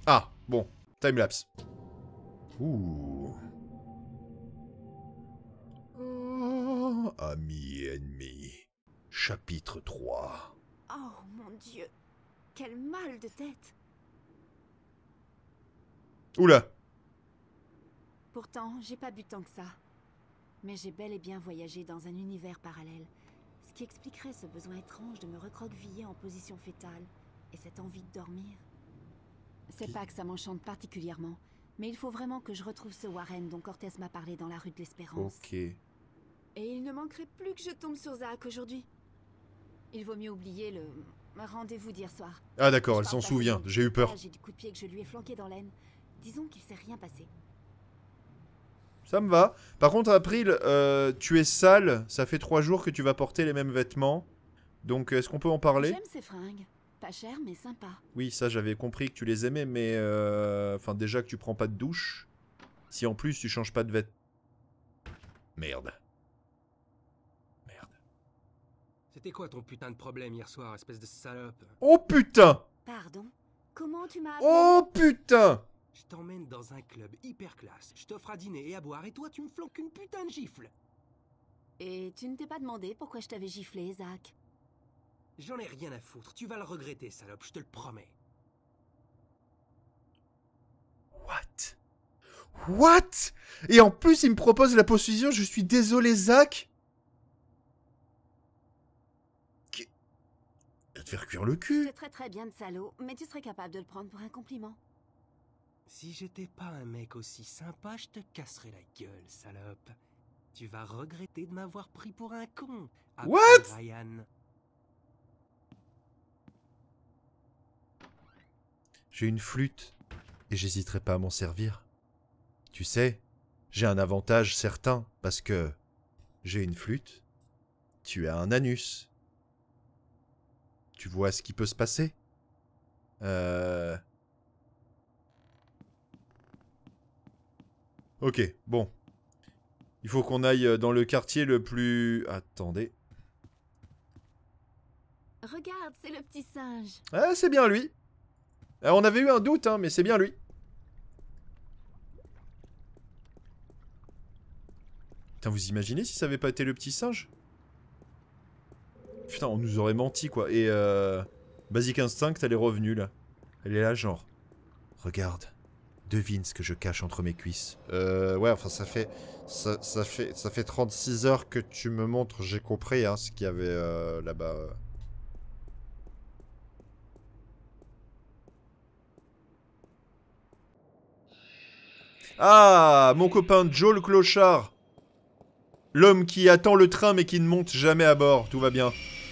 Ah, bon. Timelapse. Ouh. Oh, amis ennemis. Chapitre 3. Oh mon Dieu, quel mal de tête. Oula. Pourtant, j'ai pas bu tant que ça. Mais j'ai bel et bien voyagé dans un univers parallèle. Ce qui expliquerait ce besoin étrange de me recroqueviller en position fétale et cette envie de dormir. C'est pas que ça m'enchante particulièrement, mais il faut vraiment que je retrouve ce Warren dont Cortez m'a parlé dans la rue de l'Espérance. Ok. Et il ne manquerait plus que je tombe sur Zach aujourd'hui. Il vaut mieux oublier le rendez-vous d'hier soir. Ah d'accord, Je elle parle s'en pas souvient. seulement du J'ai eu peur. blocage et du coup de pied que je lui ai flanqué dans l'aine. Disons qu'il s'est rien passé. Ça me va. Par contre, April, tu es sale. Ça fait 3 jours que tu vas porter les mêmes vêtements. Donc, est-ce qu'on peut en parler? J'aime ces fringues. Pas cher, mais sympa. Oui, ça, j'avais compris que tu les aimais, mais... Enfin, déjà que tu prends pas de douche. Si en plus, tu changes pas de vêtements... Merde. Merde. C'était quoi ton putain de problème hier soir, espèce de salope? Oh putain! Pardon? Comment tu m'as appelé? Oh putain! Je t'emmène dans un club hyper classe, je t'offre à dîner et à boire, et toi tu me flanques une putain de gifle. Et tu ne t'es pas demandé pourquoi je t'avais giflé, Zach? J'en ai rien à foutre, tu vas le regretter, salope, je te le promets. What? What? Et en plus, il me propose la possession. Je suis désolé, Zach. Il va te faire cuire le Je cul. te traiterais bien de salaud, mais tu serais capable de le prendre pour un compliment. Si j'étais pas un mec aussi sympa, je te casserais la gueule, salope. Tu vas regretter de m'avoir pris pour un con. Après What? Ryan. J'ai une flûte et j'hésiterai pas à m'en servir. Tu sais, j'ai un avantage certain parce que j'ai une flûte, tu as un anus. Tu vois ce qui peut se passer? Ok, bon. Il faut qu'on aille dans le quartier le plus... Attendez. Regarde, c'est le petit singe. Ah, c'est bien lui. On avait eu un doute, hein, mais c'est bien lui. Putain, vous imaginez si ça avait pas été le petit singe? Putain, on nous aurait menti, quoi. Et Basic Instinct, elle est revenue, là. Elle est là, genre... Regarde. Devine ce que je cache entre mes cuisses. Ouais, enfin, ça fait... Ça fait 36 heures que tu me montres, j'ai compris, hein, ce qu'il y avait là-bas. Ah, mon copain Joe le clochard. L'homme qui attend le train mais qui ne monte jamais à bord. Tout va bien.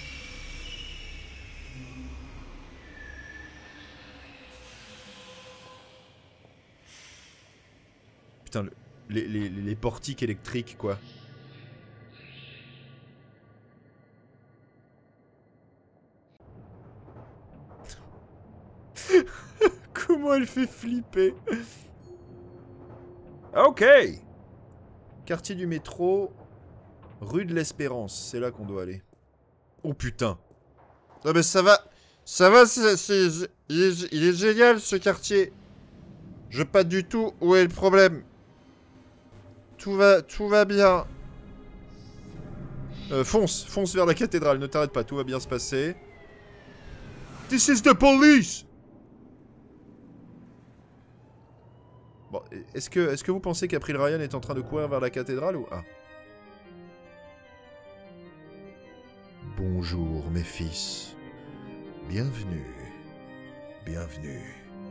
Putain, les portiques électriques, quoi. Comment elle fait flipper. Ok. Quartier du métro. Rue de l'Espérance. C'est là qu'on doit aller. Oh putain. Ah mais ça va. Ça va, il est génial ce quartier. Je sais pas du tout où est le problème. Tout va bien. Fonce vers la cathédrale, ne t'arrête pas, tout va bien se passer. This is the police! Bon, est-ce que vous pensez qu'April Ryan est en train de courir vers la cathédrale ou... Ah. Bonjour mes fils. Bienvenue. Bienvenue.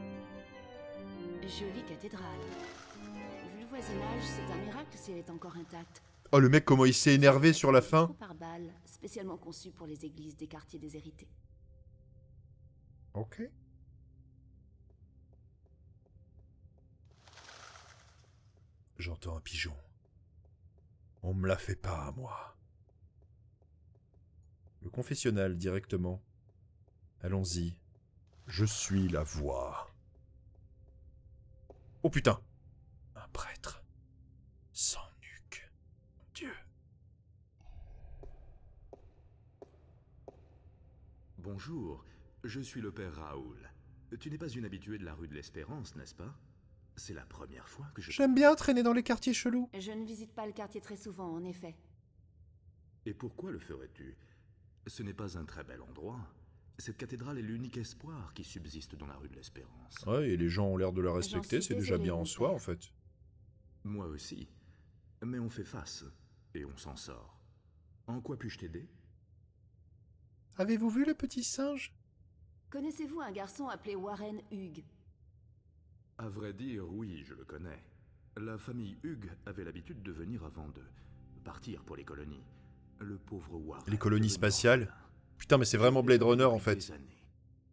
Jolie cathédrale. Vu le voisinage, c'est un miracle si elle est encore intacte. Oh le mec comment il s'est énervé sur la fin. Par balle, spécialement conçu pour les églises des quartiers déshérités. Ok. J'entends un pigeon. On me la fait pas à moi. Le confessionnal directement. Allons-y. Je suis la voix. Oh putain. Un prêtre. Sans nuque. Dieu. Bonjour, je suis le père Raoul. Tu n'es pas une habituée de la rue de l'Espérance, n'est-ce pas? C'est la première fois que je... J'aime bien traîner dans les quartiers chelous. Je ne visite pas le quartier très souvent, en effet. Et pourquoi le ferais-tu? Ce n'est pas un très bel endroit. Cette cathédrale est l'unique espoir qui subsiste dans la rue de l'Espérance. Ouais, et les gens ont l'air de la respecter, suis c'est déjà désolée, bien en mon soi, père. en fait. Moi aussi. Mais on fait face, et on s'en sort. En quoi puis-je t'aider? Avez-vous vu le petit singe? Connaissez-vous un garçon appelé Warren Hughes? À vrai dire, oui, je le connais. La famille Hughes avait l'habitude de venir avant de partir pour les colonies. Le pauvre Warren... Les colonies devenu spatiales? orphelin. Putain, mais c'est vraiment Blade Runner, en fait. Des années.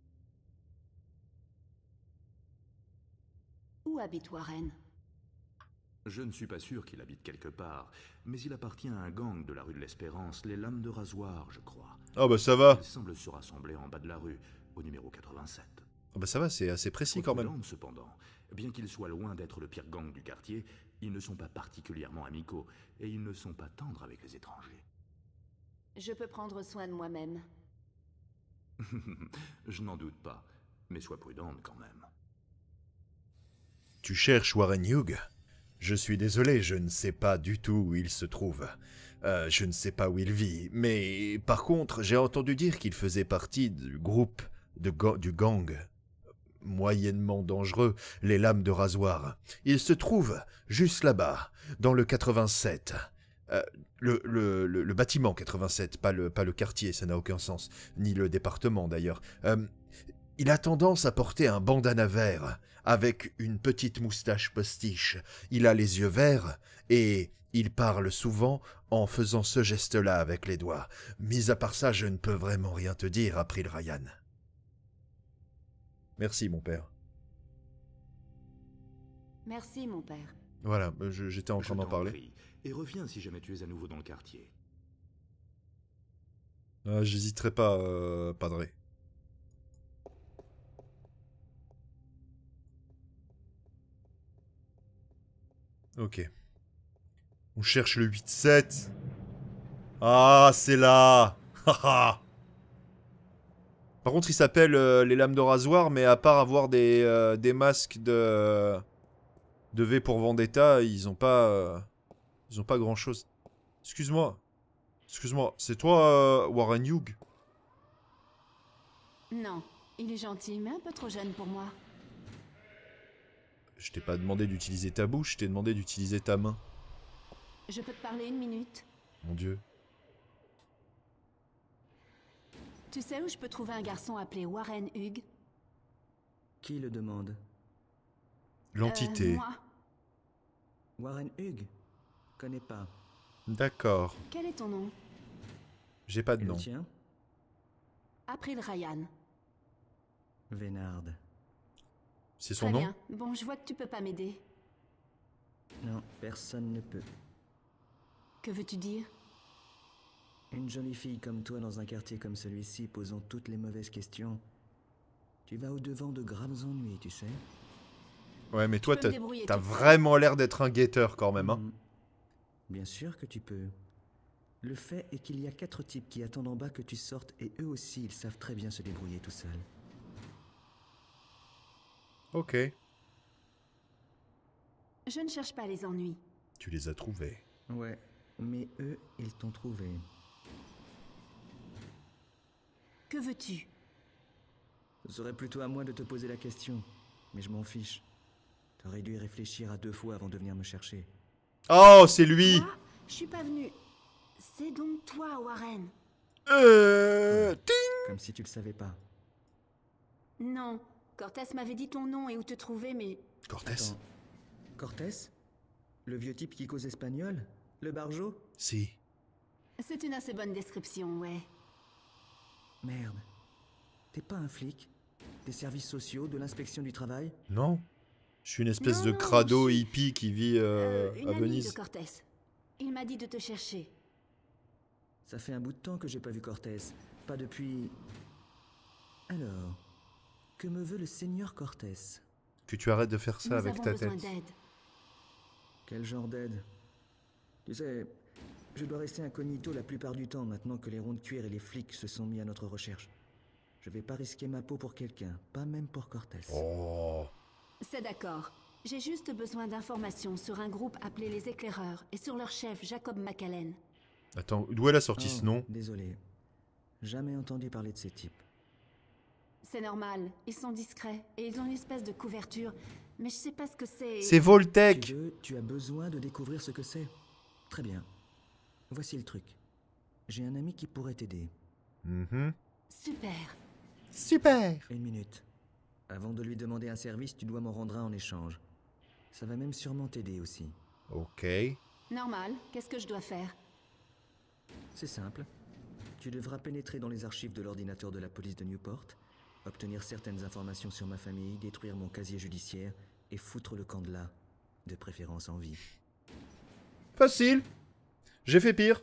Où habite Warren? Je ne suis pas sûr qu'il habite quelque part, mais il appartient à un gang de la rue de l'Espérance, les Lames de Rasoir, je crois. Ah bah ça va. Il semble se rassembler en bas de la rue, au numéro 87. Ah bah ça va, c'est assez précis quand même. Prudente, cependant, bien qu'ils soient loin d'être le pire gang du quartier, ils ne sont pas particulièrement amicaux, et ils ne sont pas tendres avec les étrangers. Je peux prendre soin de moi-même. Je n'en doute pas, mais sois prudente quand même. Tu cherches Warren Hughes? Je suis désolé, je ne sais pas du tout où il se trouve. Je ne sais pas où il vit, mais par contre, j'ai entendu dire qu'il faisait partie du groupe du gang moyennement dangereux, les Lames de Rasoir. Il se trouve juste là-bas, dans le 87. Le bâtiment 87, pas le quartier, ça n'a aucun sens, ni le département d'ailleurs. Il a tendance à porter un bandana vert, avec une petite moustache postiche. Il a les yeux verts, et il parle souvent en faisant ce geste-là avec les doigts. Mis à part ça, je ne peux vraiment rien te dire, April Ryan. Merci, mon père. Merci, mon père. Voilà, j'étais en train d'en parler. Prie, et reviens si jamais tu es à nouveau dans le quartier. J'hésiterai pas, Padre. Ok. On cherche le 8-7. Ah, c'est là. Haha. Par contre, ils s'appellent les Lames de Rasoir, mais à part avoir des masques de V pour Vendetta, ils ont pas grand-chose. Excuse-moi. Excuse-moi, c'est toi, Warren Hughes? Non, il est gentil, mais un peu trop jeune pour moi. Je t'ai pas demandé d'utiliser ta bouche, je t'ai demandé d'utiliser ta main. Je peux te parler une minute? Mon Dieu. Tu sais où je peux trouver un garçon appelé Warren Hughes? Qui le demande? L'entité. Moi. Warren Hughes? Connais pas. D'accord. Quel est ton nom? J'ai pas de Et le nom. tien? April Ryan. Vénard. C'est son Très nom? bien. Bon, je vois que tu peux pas m'aider. Non, personne ne peut. Que veux-tu dire? Une jolie fille comme toi dans un quartier comme celui-ci, posant toutes les mauvaises questions. Tu vas au-devant de graves ennuis, tu sais. Ouais, mais toi, peux me débrouiller t'as toute seule. vraiment l'air d'être un guetteur quand même, hein. Mhm. Bien sûr que tu peux. Le fait est qu'il y a 4 types qui attendent en bas que tu sortes et eux aussi, ils savent très bien se débrouiller tout seuls. Ok. Je ne cherche pas les ennuis. Tu les as trouvés. Ouais, mais eux, ils t'ont trouvé. Que veux-tu? Ce serait plutôt à moi de te poser la question, mais je m'en fiche. T'aurais dû y réfléchir à 2 fois avant de venir me chercher. Oh, c'est lui! Toi? Je suis pas venue. C'est donc toi, Warren. Ting! Comme si tu le savais pas. Non. Cortez m'avait dit ton nom et où te trouver, mais... Cortés? Attends. Cortés? Le vieux type qui cause espagnol? Le barjo? Si. C'est une assez bonne description, ouais. Merde. T'es pas un flic? Des services sociaux, de l'inspection du travail? Non? Je suis une espèce Non, de non, crado je suis- hippie qui vit Une à amie Venise. de Cortez. Il m'a dit de te chercher. Ça fait un bout de temps que j'ai pas vu Cortés. Pas depuis... Alors... Que me veut le seigneur Cortés? Que tu arrêtes de faire ça Nous avec avons ta besoin tête. d'aide. Quel genre d'aide? Tu sais, je dois rester incognito la plupart du temps maintenant que les ronds de cuir et les flics se sont mis à notre recherche. Je vais pas risquer ma peau pour quelqu'un, pas même pour Cortez. Oh. C'est d'accord. J'ai juste besoin d'informations sur un groupe appelé les Éclaireurs et sur leur chef, Jacob McAllen. Attends, d'où elle a sorti ce nom? Désolé. Jamais entendu parler de ces types. C'est normal, ils sont discrets et ils ont une espèce de couverture, mais je sais pas ce que c'est. C'est Voltec. Tu as besoin de découvrir ce que c'est. Très bien. Voici le truc. J'ai un ami qui pourrait t'aider. Super. Super. Une minute. Avant de lui demander un service, tu dois m'en rendre un en échange. Ça va même sûrement t'aider aussi. Ok. Normal, qu'est-ce que je dois faire? C'est simple. Tu devras pénétrer dans les archives de l'ordinateur de la police de Newport, obtenir certaines informations sur ma famille, détruire mon casier judiciaire et foutre le camp de là, de préférence en vie. Facile. J'ai fait pire.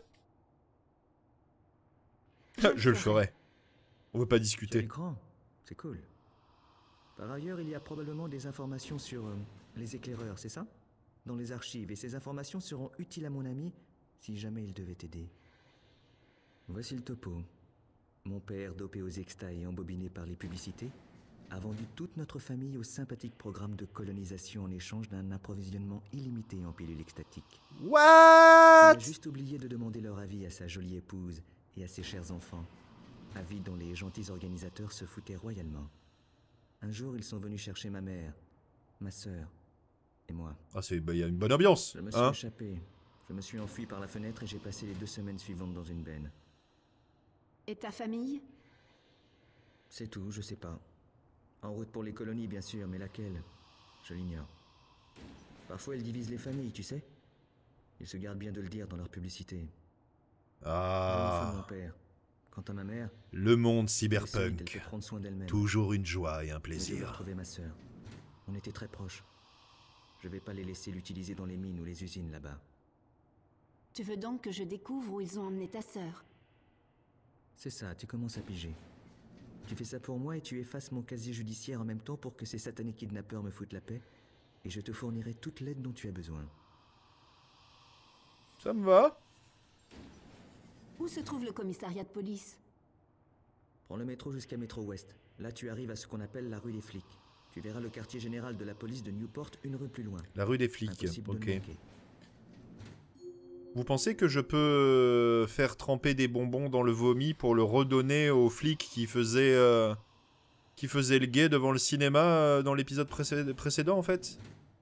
Je le ferai. On veut pas Tu as discuter. l'écran? C'est cool. Par ailleurs, il y a probablement des informations sur les éclaireurs, c'est ça? Dans les archives, et ces informations seront utiles à mon ami si jamais il devait t'aider. Voici le topo. Mon père, dopé aux extas et embobiné par les publicités, a vendu toute notre famille au sympathique programme de colonisation en échange d'un approvisionnement illimité en pilules extatiques. Il What? a juste oublié de demander leur avis à sa jolie épouse et à ses chers enfants, avis dont les gentils organisateurs se foutaient royalement. Un jour, ils sont venus chercher ma mère, ma sœur et moi. Ah, il y a une bonne ambiance. Je me suis Hein? échappé. Je me suis enfui par la fenêtre et j'ai passé les 2 semaines suivantes dans une benne. Et ta famille? C'est tout, je sais pas. En route pour les colonies, bien sûr, mais laquelle? Je l'ignore. Parfois, ils divisent les familles, tu sais. Ils se gardent bien de le dire dans leur publicité. Ah. Mon père. Quant à ma mère, Le monde elle peut cyberpunk. prendre soin d'elle-même. Toujours une joie et un Mais je veux plaisir. retrouver ma sœur. On était très proches. Je vais pas les laisser l'utiliser dans les mines ou les usines là-bas. Tu veux donc que je découvre où ils ont emmené ta sœur? C'est ça, tu commences à piger. Tu fais ça pour moi et tu effaces mon casier judiciaire en même temps pour que ces satanés kidnappeurs me foutent la paix. Et je te fournirai toute l'aide dont tu as besoin. Ça me va. Où se trouve le commissariat de police? Prends le métro jusqu'à Métro Ouest. Là, tu arrives à ce qu'on appelle la rue des flics. Tu verras le quartier général de la police de Newport une rue plus loin. La rue des flics. Impossible de Ok. le manquer. Vous pensez que je peux faire tremper des bonbons dans le vomi pour le redonner aux flics qui faisaient le guet devant le cinéma dans l'épisode précédent en fait?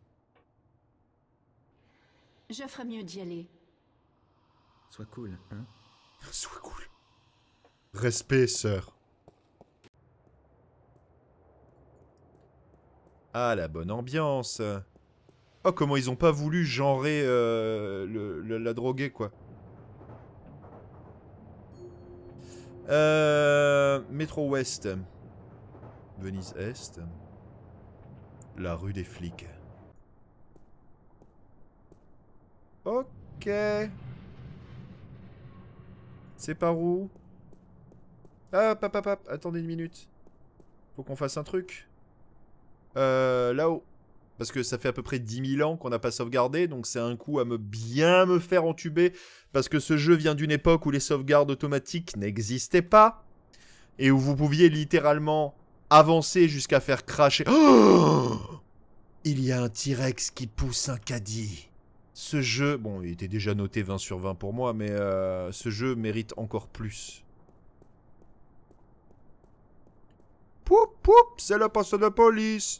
Je ferais mieux d'y aller. Sois cool, hein? Sois cool. Respect, sœur. Ah, la bonne ambiance. Oh, comment ils ont pas voulu genrer la droguée, quoi. Métro Ouest. Venise Est. La rue des flics. Ok. C'est par où? Hop, hop, hop, hop. Attendez une minute. Faut qu'on fasse un truc. Là-haut. Parce que ça fait à peu près 10 000 ans qu'on n'a pas sauvegardé, donc c'est un coup à bien me faire entuber, parce que ce jeu vient d'une époque où les sauvegardes automatiques n'existaient pas, et où vous pouviez littéralement avancer jusqu'à faire cracher... Oh, il y a un T-Rex qui pousse un caddie. Ce jeu... Bon, il était déjà noté 20 sur 20 pour moi, mais ce jeu mérite encore plus. Poup, poup, c'est le poste de police.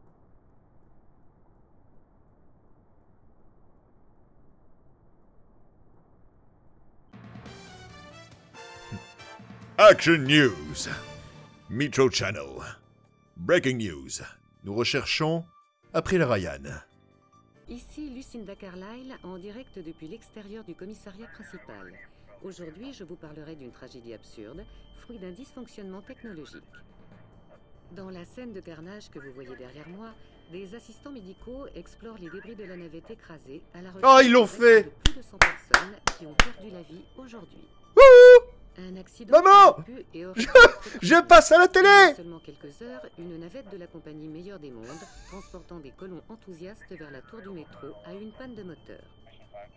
Action News. Metro Channel. Breaking News. Nous recherchons April Ryan. Ici Lucinda Carlyle, en direct depuis l'extérieur du commissariat principal. Aujourd'hui, je vous parlerai d'une tragédie absurde, fruit d'un dysfonctionnement technologique. Dans la scène de carnage que vous voyez derrière moi, des assistants médicaux explorent les débris de la navette écrasée à la recherche Oh, ils l'ont fait! de plus de 100 personnes qui ont perdu la vie aujourd'hui. Un accident Maman, pu et je passe à la télé! En seulement quelques heures, une navette de la compagnie Meilleur des Mondes, transportant des colons enthousiastes vers la tour du métro, a eu une panne de moteur.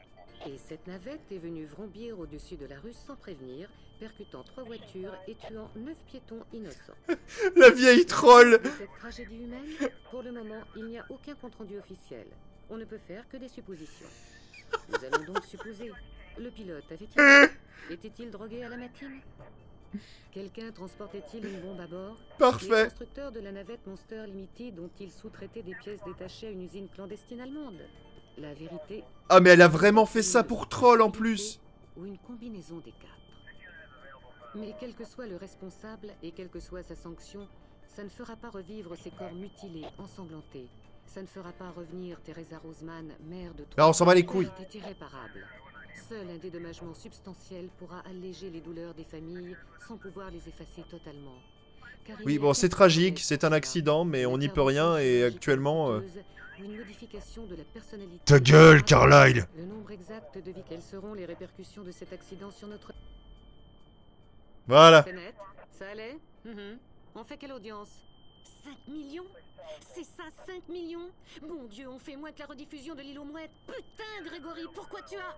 Et cette navette est venue vrombir au-dessus de la rue sans prévenir, percutant 3 voitures et tuant 9 piétons innocents. La vieille troll. De cette tragédie humaine, pour le moment, il n'y a aucun compte-rendu officiel. On ne peut faire que des suppositions. Nous allons donc supposer. Le pilote était-il drogué à la matine? Quelqu'un transportait-il une bombe à bord? Parfait. Les constructeurs de la navette Monster Limited dont-ils sous-traitaient des pièces détachées à une usine clandestine allemande? La vérité... Ah mais elle a vraiment fait ça pour troll en plus. Ou une combinaison des 4. Mais quel que soit le responsable et quelle que soit sa sanction, ça ne fera pas revivre ces corps mutilés, ensanglantés. Ça ne fera pas revenir Teresa Roseman, mère de 3 Ah, on s'en bat les couilles. est irréparable. Seul un dédommagement substantiel pourra alléger les douleurs des familles sans pouvoir les effacer totalement. Car il Oui, y a bon, c'est quelques tragique, remèdes c'est pour un cela. accident, mais on n'y peut Intervention rien et chirurgicale actuellement... coûteuse ou une modification de la personnalité. Ta gueule, Carlyle. Le nombre exact de vie, quelles seront les répercussions de cet accident sur notre... Voilà. C'est net? Ça allait? On fait quelle audience? 5 millions? C'est ça, 5 millions? Bon Dieu, on fait moins que la rediffusion de l'île aux mouettes. Putain, Grégory, pourquoi tu as...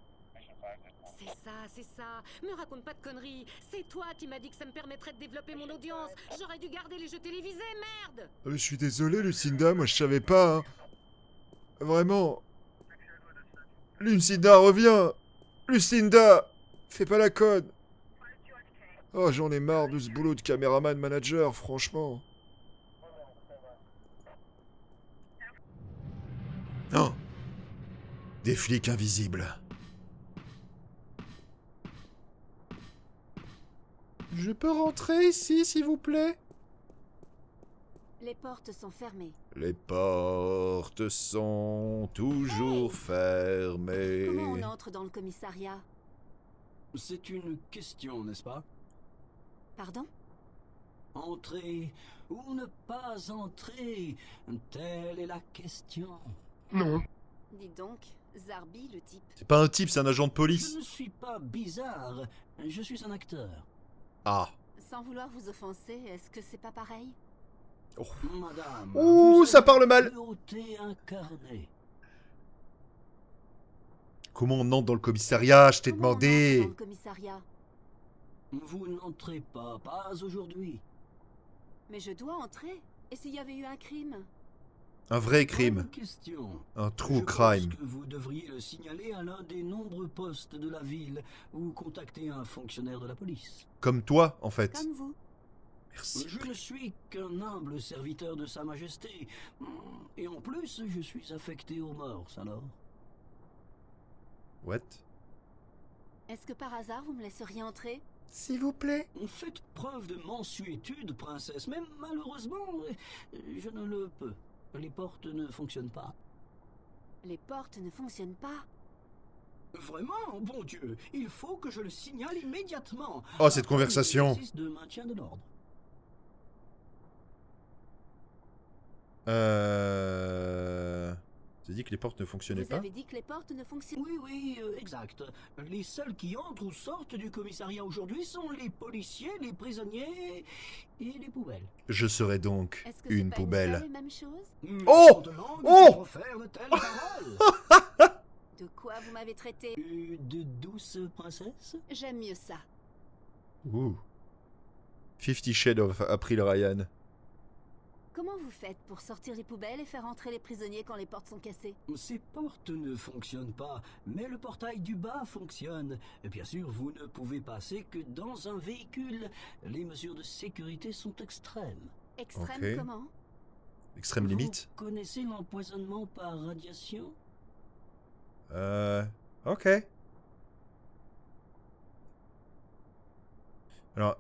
C'est ça. Me raconte pas de conneries. C'est toi qui m'as dit que ça me permettrait de développer mon audience. J'aurais dû garder les jeux télévisés, merde! Je suis désolé, Lucinda, moi je savais pas. Hein. Vraiment. Lucinda, reviens. Lucinda, fais pas la conne. Oh, j'en ai marre de ce boulot de caméraman manager, franchement. Non. Des flics invisibles. Je peux rentrer ici, s'il vous plaît? Les portes sont fermées. Les portes sont toujours fermées. Comment on entre dans le commissariat? C'est une question, n'est-ce pas? Pardon? Entrer ou ne pas entrer, telle est la question. Dis donc, Zarbi, le type. C'est pas un type, c'est un agent de Je police. ne suis pas bizarre, je suis un acteur. Ah. Sans vouloir vous offenser, est-ce que c'est pas pareil? Madame, Ouh, vous ça êtes parle mal. une beauté incarnée. Comment on entre dans le commissariat? Je t'ai Comment on entre demandé. dans le commissariat? Vous n'entrez pas aujourd'hui. Mais je dois entrer. Et s'il y avait eu un crime? Un vrai Bonne crime. question. Un true Je crime. pense que vous devriez le signaler à l'un des nombreux postes de la ville ou contacter un fonctionnaire de la police. Comme toi, en fait. Comme vous. Merci. Je ne suis qu'un humble serviteur de Sa Majesté. Et en plus, je suis affecté aux morses, alors. What? Est-ce que par hasard vous me laisseriez entrer? S'il vous plaît. Faites preuve de mansuétude, princesse, mais malheureusement, je ne le peux. Les portes ne fonctionnent pas. Les portes ne fonctionnent pas. Vraiment, bon Dieu, il faut que je le signale immédiatement. Oh, cette Après conversation. l'exercice de maintien de l'ordre. J'ai dit que les portes ne fonctionnaient Vous pas? avez dit que les portes ne fonctionnent Oui, exact. Les seuls qui entrent ou sortent du commissariat aujourd'hui sont les policiers, les prisonniers et les poubelles. Je serai donc Est-ce que c'est une pas poubelle. Une seule et même chose? Oh! De langue Oh! qui profère de telles paroles. De quoi vous m'avez traité? De douce princesse? J'aime mieux ça. Ouh. 50 Shades of April Ryan. Comment vous faites pour sortir les poubelles et faire entrer les prisonniers quand les portes sont cassées? Ces portes ne fonctionnent pas, mais le portail du bas fonctionne. Et bien sûr, vous ne pouvez passer que dans un véhicule. Les mesures de sécurité sont extrêmes. Extrême Ok. comment? Extrême limite. Vous connaissez l'empoisonnement par radiation? Ok. Alors.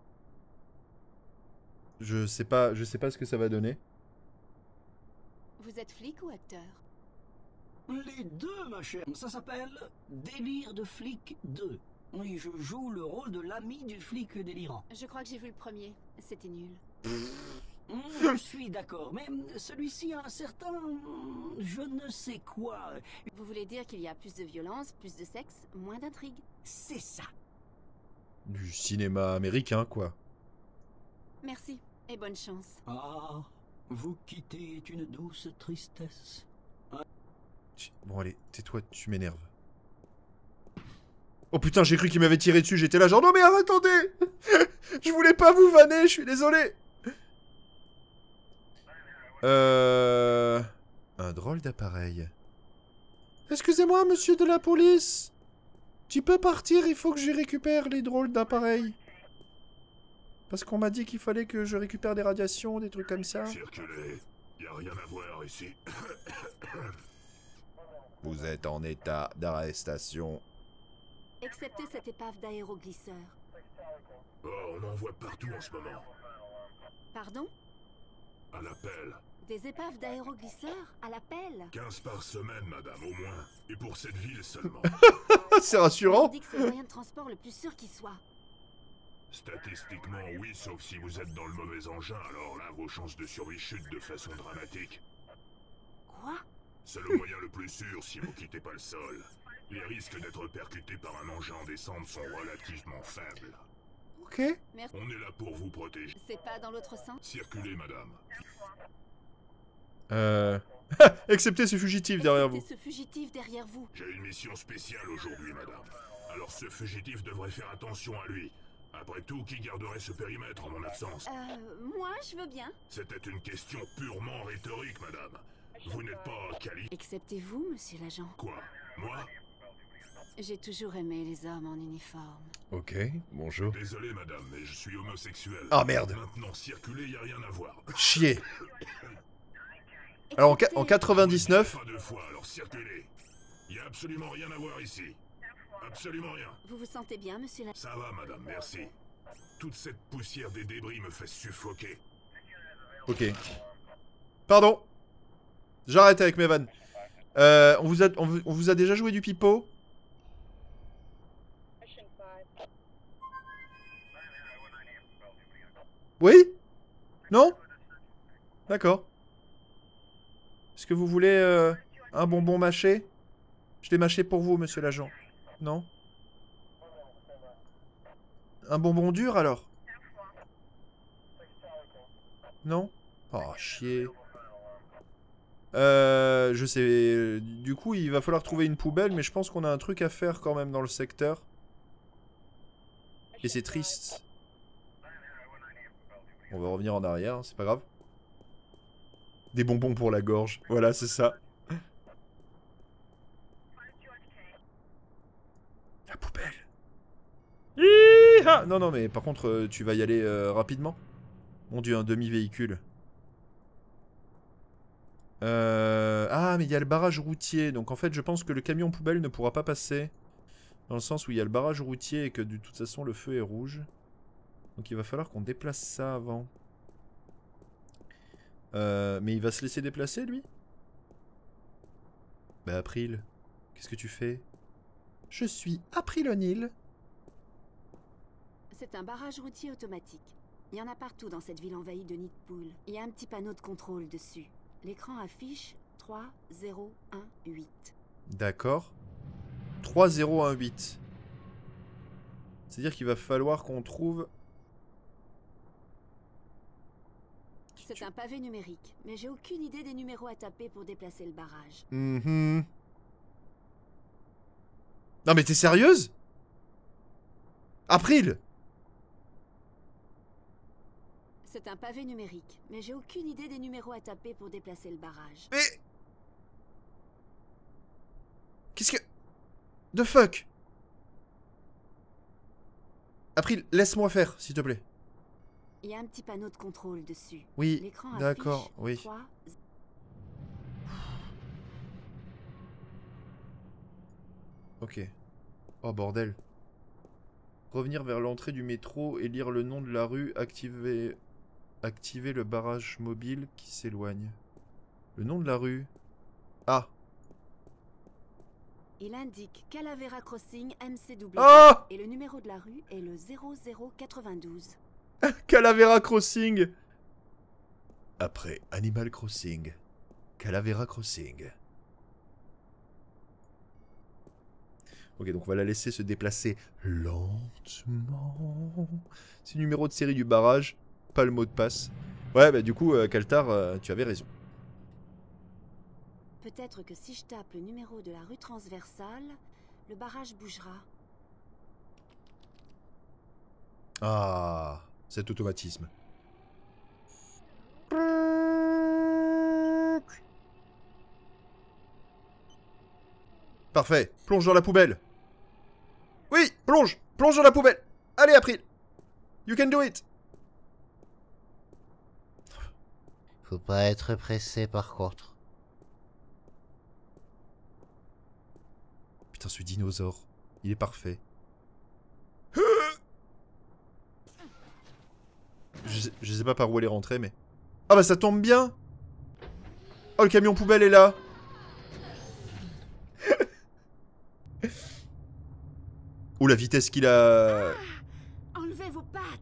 Je sais pas ce que ça va donner. Vous êtes flic ou acteur? Les deux, ma chère. Ça s'appelle Délire de flic 2. Oui, je joue le rôle de l'ami du flic délirant. Je crois que j'ai vu le premier. C'était nul. Je suis d'accord, mais celui-ci a un certain... je ne sais quoi. Vous voulez dire qu'il y a plus de violence, plus de sexe, moins d'intrigue? C'est ça. Du cinéma américain, quoi. Merci et bonne chance. Ah, vous quittez une douce tristesse. Bon, allez, tais-toi, tu m'énerves. Oh putain, j'ai cru qu'il m'avait tiré dessus, j'étais là genre non mais attendez. Je voulais pas vous vanner, je suis désolé. Un drôle d'appareil. Excusez-moi, monsieur de la police. Tu peux partir, il faut que je récupère les drôles d'appareils. Parce qu'on m'a dit qu'il fallait que je récupère des radiations, des trucs comme ça. Circulez, y a rien à voir ici. Vous êtes en état d'arrestation. Excepté cette épave d'aéroglisseur. Oh, on en voit partout en ce moment. Pardon? À l'appel. Des épaves d'aéroglisseurs à l'appel? 15 par semaine, madame, au moins. Et pour cette ville seulement. C'est On rassurant. dit que c'est le moyen de transport le plus sûr qui soit. Statistiquement, oui, sauf si vous êtes dans le mauvais engin, alors là, vos chances de survie chutent de façon dramatique. Quoi? C'est le moyen le plus sûr si vous quittez pas le sol. Les risques d'être percuté par un engin en descente sont relativement faibles. Ok. Merci. On est là pour vous protéger. C'est pas dans l'autre sens? Circulez, madame. Excepté ce fugitif derrière vous. Excepté ce fugitif derrière vous. J'ai une mission spéciale aujourd'hui, madame. Alors ce fugitif devrait faire attention à lui. Après tout, qui garderait ce périmètre en mon absence? Moi, je veux bien. C'était une question purement rhétorique, madame. Vous n'êtes pas quali... Excepté vous, monsieur l'agent. Quoi? Moi? J'ai toujours aimé les hommes en uniforme. Ok, bonjour. Désolé, madame, mais je suis homosexuel. Ah merde. Maintenant, circuler, y a rien à voir. Chier. Alors en Excepté- 99... Pas deux fois, alors circulez. Y a absolument rien à voir ici. Absolument rien. Vous vous sentez bien, monsieur l'agent? Ça va, madame, merci. Toute cette poussière des débris me fait suffoquer. Ok. Pardon. J'arrête avec mes vannes. On vous a déjà joué du pipeau? Oui? Non? D'accord. Est-ce que vous voulez un bonbon mâché? Je l'ai mâché pour vous, monsieur l'agent. Non? Un bonbon dur alors? Non? Oh, chier. Je sais. Du coup, il va falloir trouver une poubelle, mais je pense qu'on a un truc à faire quand même dans le secteur. Et c'est triste. On va revenir en arrière, c'est pas grave. Des bonbons pour la gorge. Voilà, c'est ça. La poubelle. Hi-ha! Non, non, mais par contre, tu vas y aller rapidement. Mon dieu, un demi-véhicule. Ah, mais il y a le barrage routier. Donc en fait, je pense que le camion poubelle ne pourra pas passer. Dans le sens où il y a le barrage routier et que de toute façon, le feu est rouge. Donc il va falloir qu'on déplace ça avant. Mais il va se laisser déplacer, lui? Bah, April, qu'est-ce que tu fais? Je suis April O'Neil. C'est un barrage routier automatique. Il y en a partout dans cette ville envahie de nids de poules. Il y a un petit panneau de contrôle dessus. L'écran affiche 3018. D'accord. 3018. C'est-à-dire qu'il va falloir qu'on trouve... C'est un pavé numérique, mais j'ai aucune idée des numéros à taper pour déplacer le barrage. Non mais t'es sérieuse? April! C'est un pavé numérique, mais j'ai aucune idée des numéros à taper pour déplacer le barrage. Mais... Qu'est-ce que... The fuck? April, laisse-moi faire, s'il te plaît. Il y a un petit panneau de contrôle dessus. Oui, L'écran d'accord, affiche oui. 3... Ok. Oh bordel. Revenir vers l'entrée du métro et lire le nom de la rue, activer le barrage mobile qui s'éloigne. Le nom de la rue. Ah. Il indique Calavera Crossing MCW. Ah! Et le numéro de la rue est le 0092. Calavera Crossing. Après Animal Crossing. Calavera Crossing. Ok, donc on va la laisser se déplacer lentement. C'est le numéro de série du barrage, pas le mot de passe. Ouais, bah du coup, Kaltar, tu avais raison. Peut-être que si je tape le numéro de la rue transversale, le barrage bougera. Ah, cet automatisme. Parfait. Plonge dans la poubelle. Oui, plonge. Plonge dans la poubelle. Allez, April. You can do it. Faut pas être pressé par contre. Putain, ce dinosaure. Il est parfait. Je sais pas par où elle est rentrée, mais... Ah bah ça tombe bien. Oh, le camion poubelle est là. Oh, la vitesse qu'il a... Enlevez vos pattes.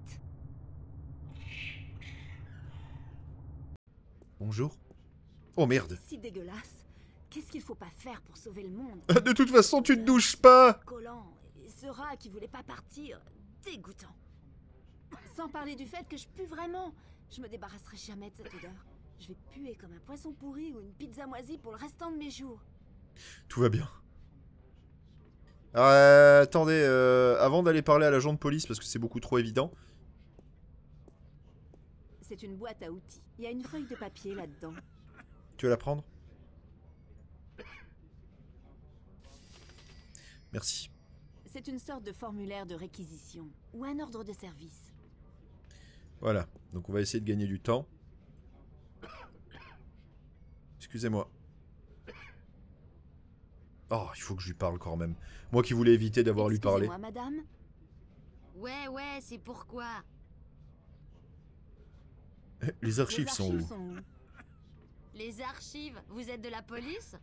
Bonjour. Oh merde. Si dégueulasse. Qu'est-ce qu'il faut pas faire pour sauver le monde? De toute façon, tu ne douches pas. Collant. Et ce rat qui voulait pas partir. Dégoûtant. Sans parler du fait que je pue vraiment. Je me débarrasserai jamais de cette odeur. Je vais puer comme un poisson pourri ou une pizza moisie pour le restant de mes jours. Tout va bien. Attendez, avant d'aller parler à l'agent de police, parce que c'est beaucoup trop évident. C'est une boîte à outils. Il y a une feuille de papier là-dedans. Tu veux la prendre? Merci. C'est une sorte de formulaire de réquisition. Ou un ordre de service. Voilà, donc on va essayer de gagner du temps. Excusez-moi. Oh, il faut que je lui parle quand même. Moi qui voulais éviter d'avoir lui parlé. Excusez-moi, madame. Ouais, c'est pourquoi. Les archives, Les sont archives où? sont où? Les archives, vous êtes de la police?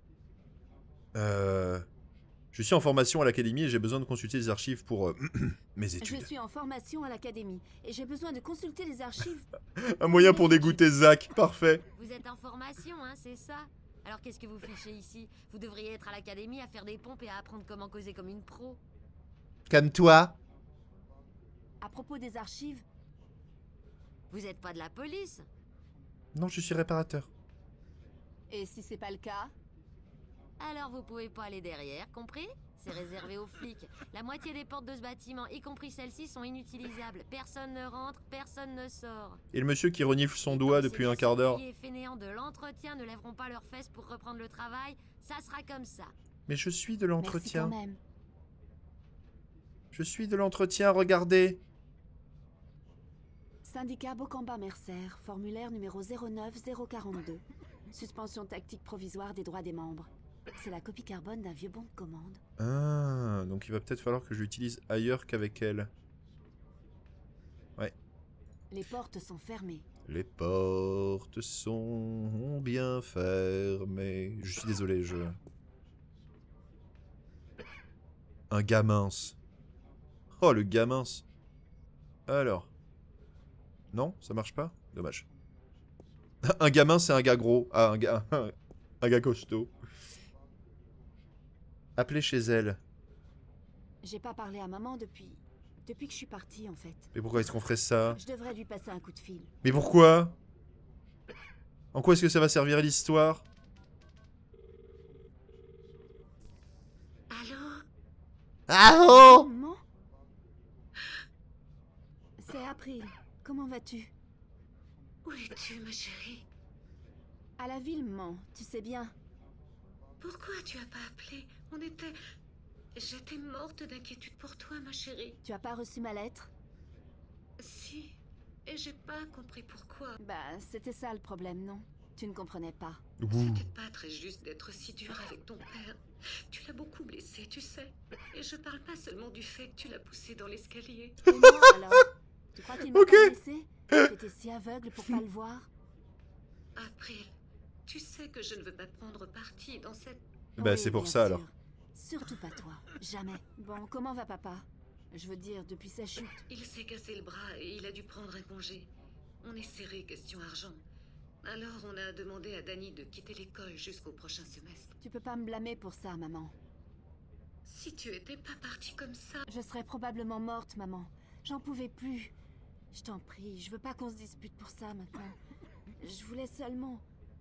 Je suis en formation à l'académie et j'ai besoin de consulter les archives pour mes Je études. suis en formation à l'académie et j'ai besoin de consulter les archives. Un moyen pour dégoûter Zach, parfait. Vous êtes en formation, hein, c'est ça? Alors qu'est-ce que vous fichez ici? Vous devriez être à l'académie à faire des pompes et à apprendre comment causer comme une pro. Calme-toi. À propos des archives, Vous êtes pas de la police? Non, je suis réparateur. et si c'est pas le cas, Alors vous pouvez pas aller derrière, compris? C'est réservé aux flics. La moitié des portes de ce bâtiment, y compris celles-ci, sont inutilisables. Personne ne rentre, personne ne sort. Et le monsieur qui renifle son Et doigt tant que depuis ces un quart d'heure. surveillés fainéants de l'entretien ne lèveront pas leurs fesses pour reprendre le travail, ça sera comme ça. Mais je suis de merci l'entretien. quand même. Je suis de l'entretien, regardez. Syndicat Bocamba-Mercer, formulaire numéro 09042. Suspension tactique provisoire des droits des membres. C'est la copie carbone d'un vieux bon de commande. Ah, donc il va peut-être falloir que je l'utilise ailleurs qu'avec elle. Ouais. Les portes sont fermées. Les portes sont bien fermées. Je suis désolé, je... Un gars mince. Oh, le gars mince. Alors. Non, ça marche pas? Dommage. Un gars mince, c'est un gars gros. Ah, un gars costaud. Appelez chez elle. J'ai pas parlé à maman depuis que je suis partie en fait. Mais pourquoi est-ce qu'on ferait ça? Je devrais lui passer un coup de fil. Mais pourquoi? En quoi est-ce que ça va servir à l'histoire? Allô? Allô? Maman? C'est April. Comment vas-tu? Où es-tu, ma chérie? À la ville, maman, tu sais bien. Pourquoi tu as pas appelé? J'étais morte d'inquiétude pour toi, ma chérie. Tu as pas reçu ma lettre? Si, et j'ai pas compris pourquoi. Bah, c'était ça le problème, non? Tu ne comprenais pas. Ouh. C'était pas très juste d'être si dur avec ton père. Tu l'as beaucoup blessé, tu sais. Et je parle pas seulement du fait que tu l'as poussé dans l'escalier. Et moi, alors? Tu crois qu'il m'a Ok. pas blessé? J'étais si aveugle pour pas le voir. April, tu sais que je ne veux pas prendre parti dans cette... Bah, Oui, c'est pour bien ça sûr. alors. Surtout pas toi. Jamais. Bon, comment va papa? Je veux dire, depuis sa chute. Il s'est cassé le bras et il a dû prendre un congé. On est serré question argent. Alors on a demandé à Danny de quitter l'école jusqu'au prochain semestre. Tu peux pas me blâmer pour ça, maman. Si tu étais pas partie comme ça... Je serais probablement morte, maman. J'en pouvais plus. Je t'en prie, je veux pas qu'on se dispute pour ça maintenant. Je voulais seulement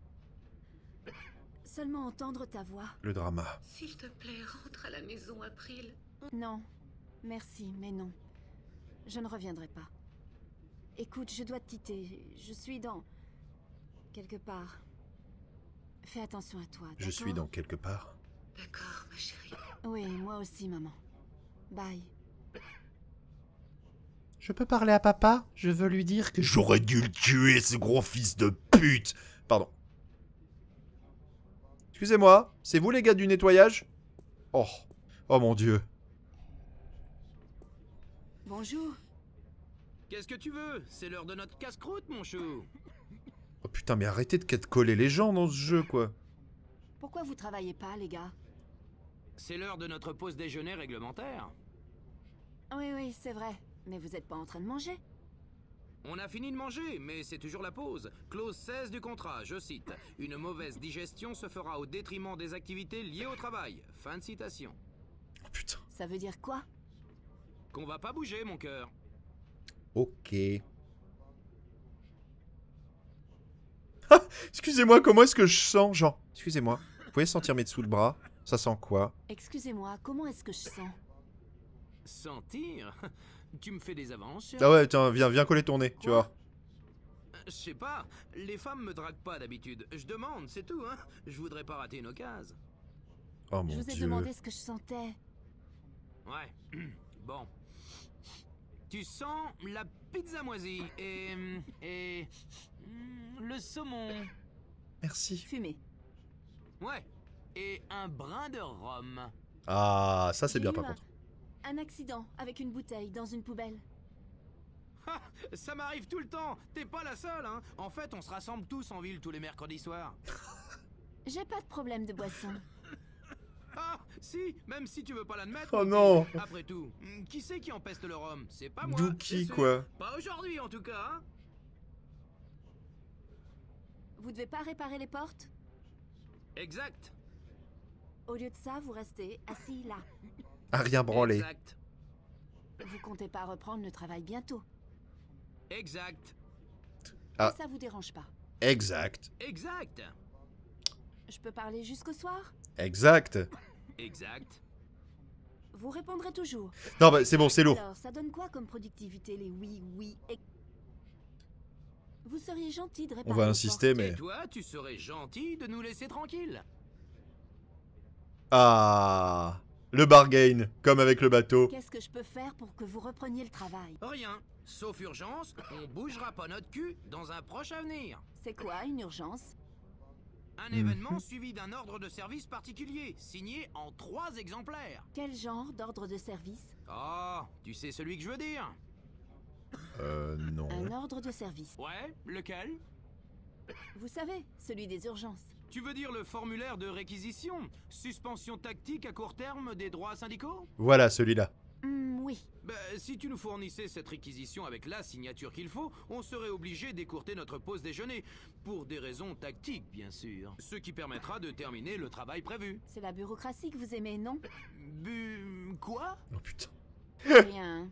entendre ta voix. Le drama. S'il te plaît, rentre à la maison, April. Non, merci, mais non. Je ne reviendrai pas. Écoute, je dois te quitter. Je suis dans... quelque part. Fais attention à toi, d'accord? Je suis dans quelque part. D'accord, ma chérie. Oui, moi aussi, maman. Bye. Je peux parler à papa? Je veux lui dire que... J'aurais dû le tuer, ce gros fils de pute! Pardon. Excusez-moi, c'est vous les gars du nettoyage? Oh. Oh mon dieu. Bonjour. Qu'est-ce que tu veux? C'est l'heure de notre casse-croûte, mon chou. Oh putain, mais arrêtez de coller les gens dans ce jeu, quoi. Pourquoi vous travaillez pas, les gars? C'est l'heure de notre pause déjeuner réglementaire. Oui, oui, c'est vrai. Mais vous êtes pas en train de manger? On a fini de manger, mais c'est toujours la pause. Clause 16 du contrat, je cite. Une mauvaise digestion se fera au détriment des activités liées au travail. Fin de citation. Oh putain. Ça veut dire quoi? Qu'on va pas bouger, mon cœur. Ok. Ah, excusez-moi, comment est-ce que je sens, genre... Excusez-moi, vous pouvez sentir mes dessous de bras? Ça sent quoi? Excusez-moi, comment est-ce que je sens? Sentir? Tu me fais des avances? Ah ouais, tiens, viens coller ton nez, tu vois. Je sais pas, les femmes me draguent pas d'habitude. Je demande, c'est tout, hein. Je voudrais pas rater une occasion. Oh mon Je vous ai dieu. demandé ce que je sentais. Ouais, bon. Tu sens la pizza moisie et le saumon. Merci. Fumé. Ouais, et un brin de rhum. Ah, ça c'est J'ai bien eu par contre. Un accident avec une bouteille dans une poubelle. Ha, ça m'arrive tout le temps. T'es pas la seule, hein. En fait, on se rassemble tous en ville tous les mercredis soirs. J'ai pas de problème de boisson. Ah, si, même si tu veux pas l'admettre. Oh non. Après tout, qui c'est qui empeste le rhum? C'est pas moi. Dookie, c'est sûr. quoi. Pas aujourd'hui, en tout cas, hein. Vous devez pas réparer les portes? Exact. Au lieu de ça, vous restez assis là. À rien branler. Exact. Vous comptez pas reprendre le travail bientôt. Exact. Ah. Et ça vous dérange pas? Exact. Exact. Je peux parler jusqu'au soir? Exact. Exact. Vous répondrez toujours. Non, bah c'est bon, c'est lourd. Alors, ça donne quoi comme productivité, les oui, oui et... Vous seriez gentil de réparer On va les insister, portes. mais... Et toi, tu serais gentil de nous laisser tranquilles. Ah, le bargain, comme avec le bateau. Qu'est-ce que je peux faire pour que vous repreniez le travail? Rien. Sauf urgence, on bougera pas notre cul dans un proche avenir. C'est quoi une urgence? Un événement suivi d'un ordre de service particulier, signé en 3 exemplaires. Quel genre d'ordre de service? Oh, tu sais celui que je veux dire? Non. Un ordre de service. Ouais, lequel? Vous savez, celui des urgences. Tu veux dire le formulaire de réquisition? Suspension tactique à court terme des droits syndicaux? Voilà, celui-là. Oui. Bah, si tu nous fournissais cette réquisition avec la signature qu'il faut, on serait obligé d'écourter notre pause déjeuner. Pour des raisons tactiques, bien sûr. Ce qui permettra de terminer le travail prévu. C'est la bureaucratie que vous aimez, non? Quoi? Oh putain. Rien.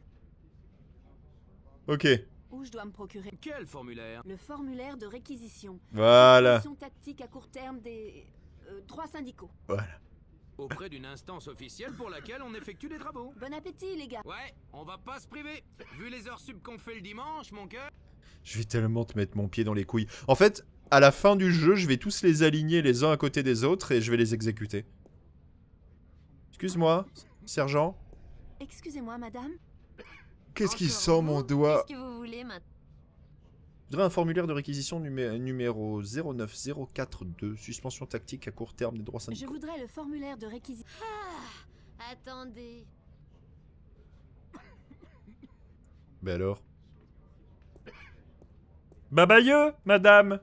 Ok. Où je dois me procurer? Quel formulaire? Le formulaire de réquisition. Voilà. Suspension tactique à court terme des... droits syndicaux. Voilà. Auprès d'une instance officielle pour laquelle on effectue des travaux. Bon appétit, les gars. Ouais, on va pas se priver. Vu les heures sub qu'on fait le dimanche, mon cœur. Je vais tellement te mettre mon pied dans les couilles. En fait, à la fin du jeu, je vais tous les aligner les uns à côté des autres et je vais les exécuter. Excuse-moi, sergent. Excusez-moi, madame. Qu'est-ce qui Encore sent vous? mon doigt? Qu'est-ce que vous voulez maintenant? Je voudrais un formulaire de réquisition numéro 09042. Suspension tactique à court terme des droits Je syndicaux. voudrais le formulaire de réquisition. Ah, attendez. Ben alors? Babayeux, madame!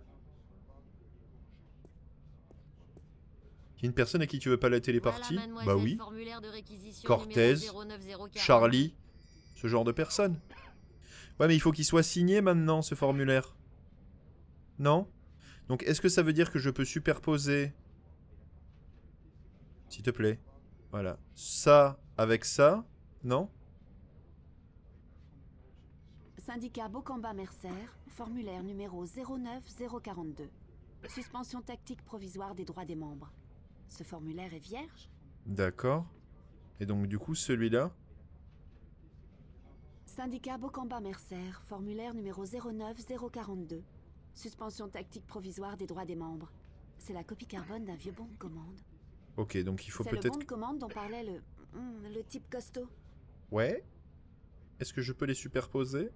Il y a une personne à qui tu veux pas la télépartie? Voilà, Bah mademoiselle, oui. formulaire de réquisition Cortez, numéro 09040. Charlie, ce genre de personne. Ouais, mais il faut qu'il soit signé maintenant, ce formulaire. Non? Donc, est-ce que ça veut dire que je peux superposer... S'il te plaît. Voilà. Ça avec ça? Non? Syndicat Bocamba-Mercer, formulaire numéro 09042. Suspension tactique provisoire des droits des membres. Ce formulaire est vierge? D'accord. Et donc, du coup, celui-là? Syndicat Bocamba-Mercer, formulaire numéro 09042. Suspension tactique provisoire des droits des membres. C'est la copie carbone d'un vieux bon de commande. Ok, donc il faut C'est le peut-être... bon de commande dont parlait le type costaud. Ouais. Est-ce que je peux les superposer?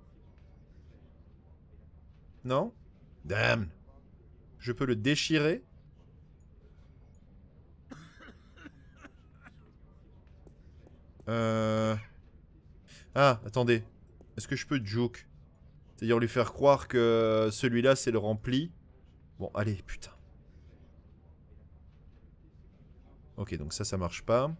Non? Damn. Je peux le déchirer? Ah, attendez. Est-ce que je peux juke? C'est-à-dire lui faire croire que celui-là, c'est le rempli. Bon, allez, putain. Ok, donc ça marche pas.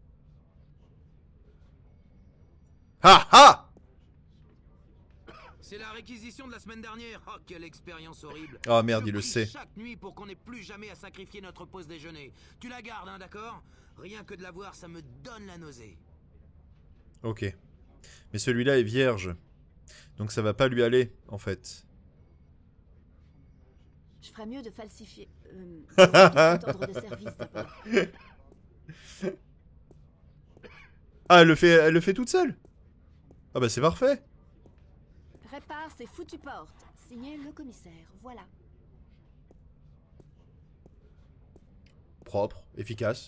Ah ah! C'est la réquisition de la semaine dernière. Oh, quelle expérience horrible. Ah merde, Je il le prie sait. chaque nuit pour qu'on n'ait plus jamais à sacrifier notre pause déjeuner. Tu la gardes, hein, d'accord? Rien que de la voir, ça me donne la nausée. Ok. Mais celui-là est vierge. Donc ça va pas lui aller, en fait. Je ferais mieux de falsifier... ordre de service d'abord. Ah, elle le fait toute seule? Ah bah c'est parfait. Répare ces foutues portes. Signé le commissaire, voilà. Propre, efficace.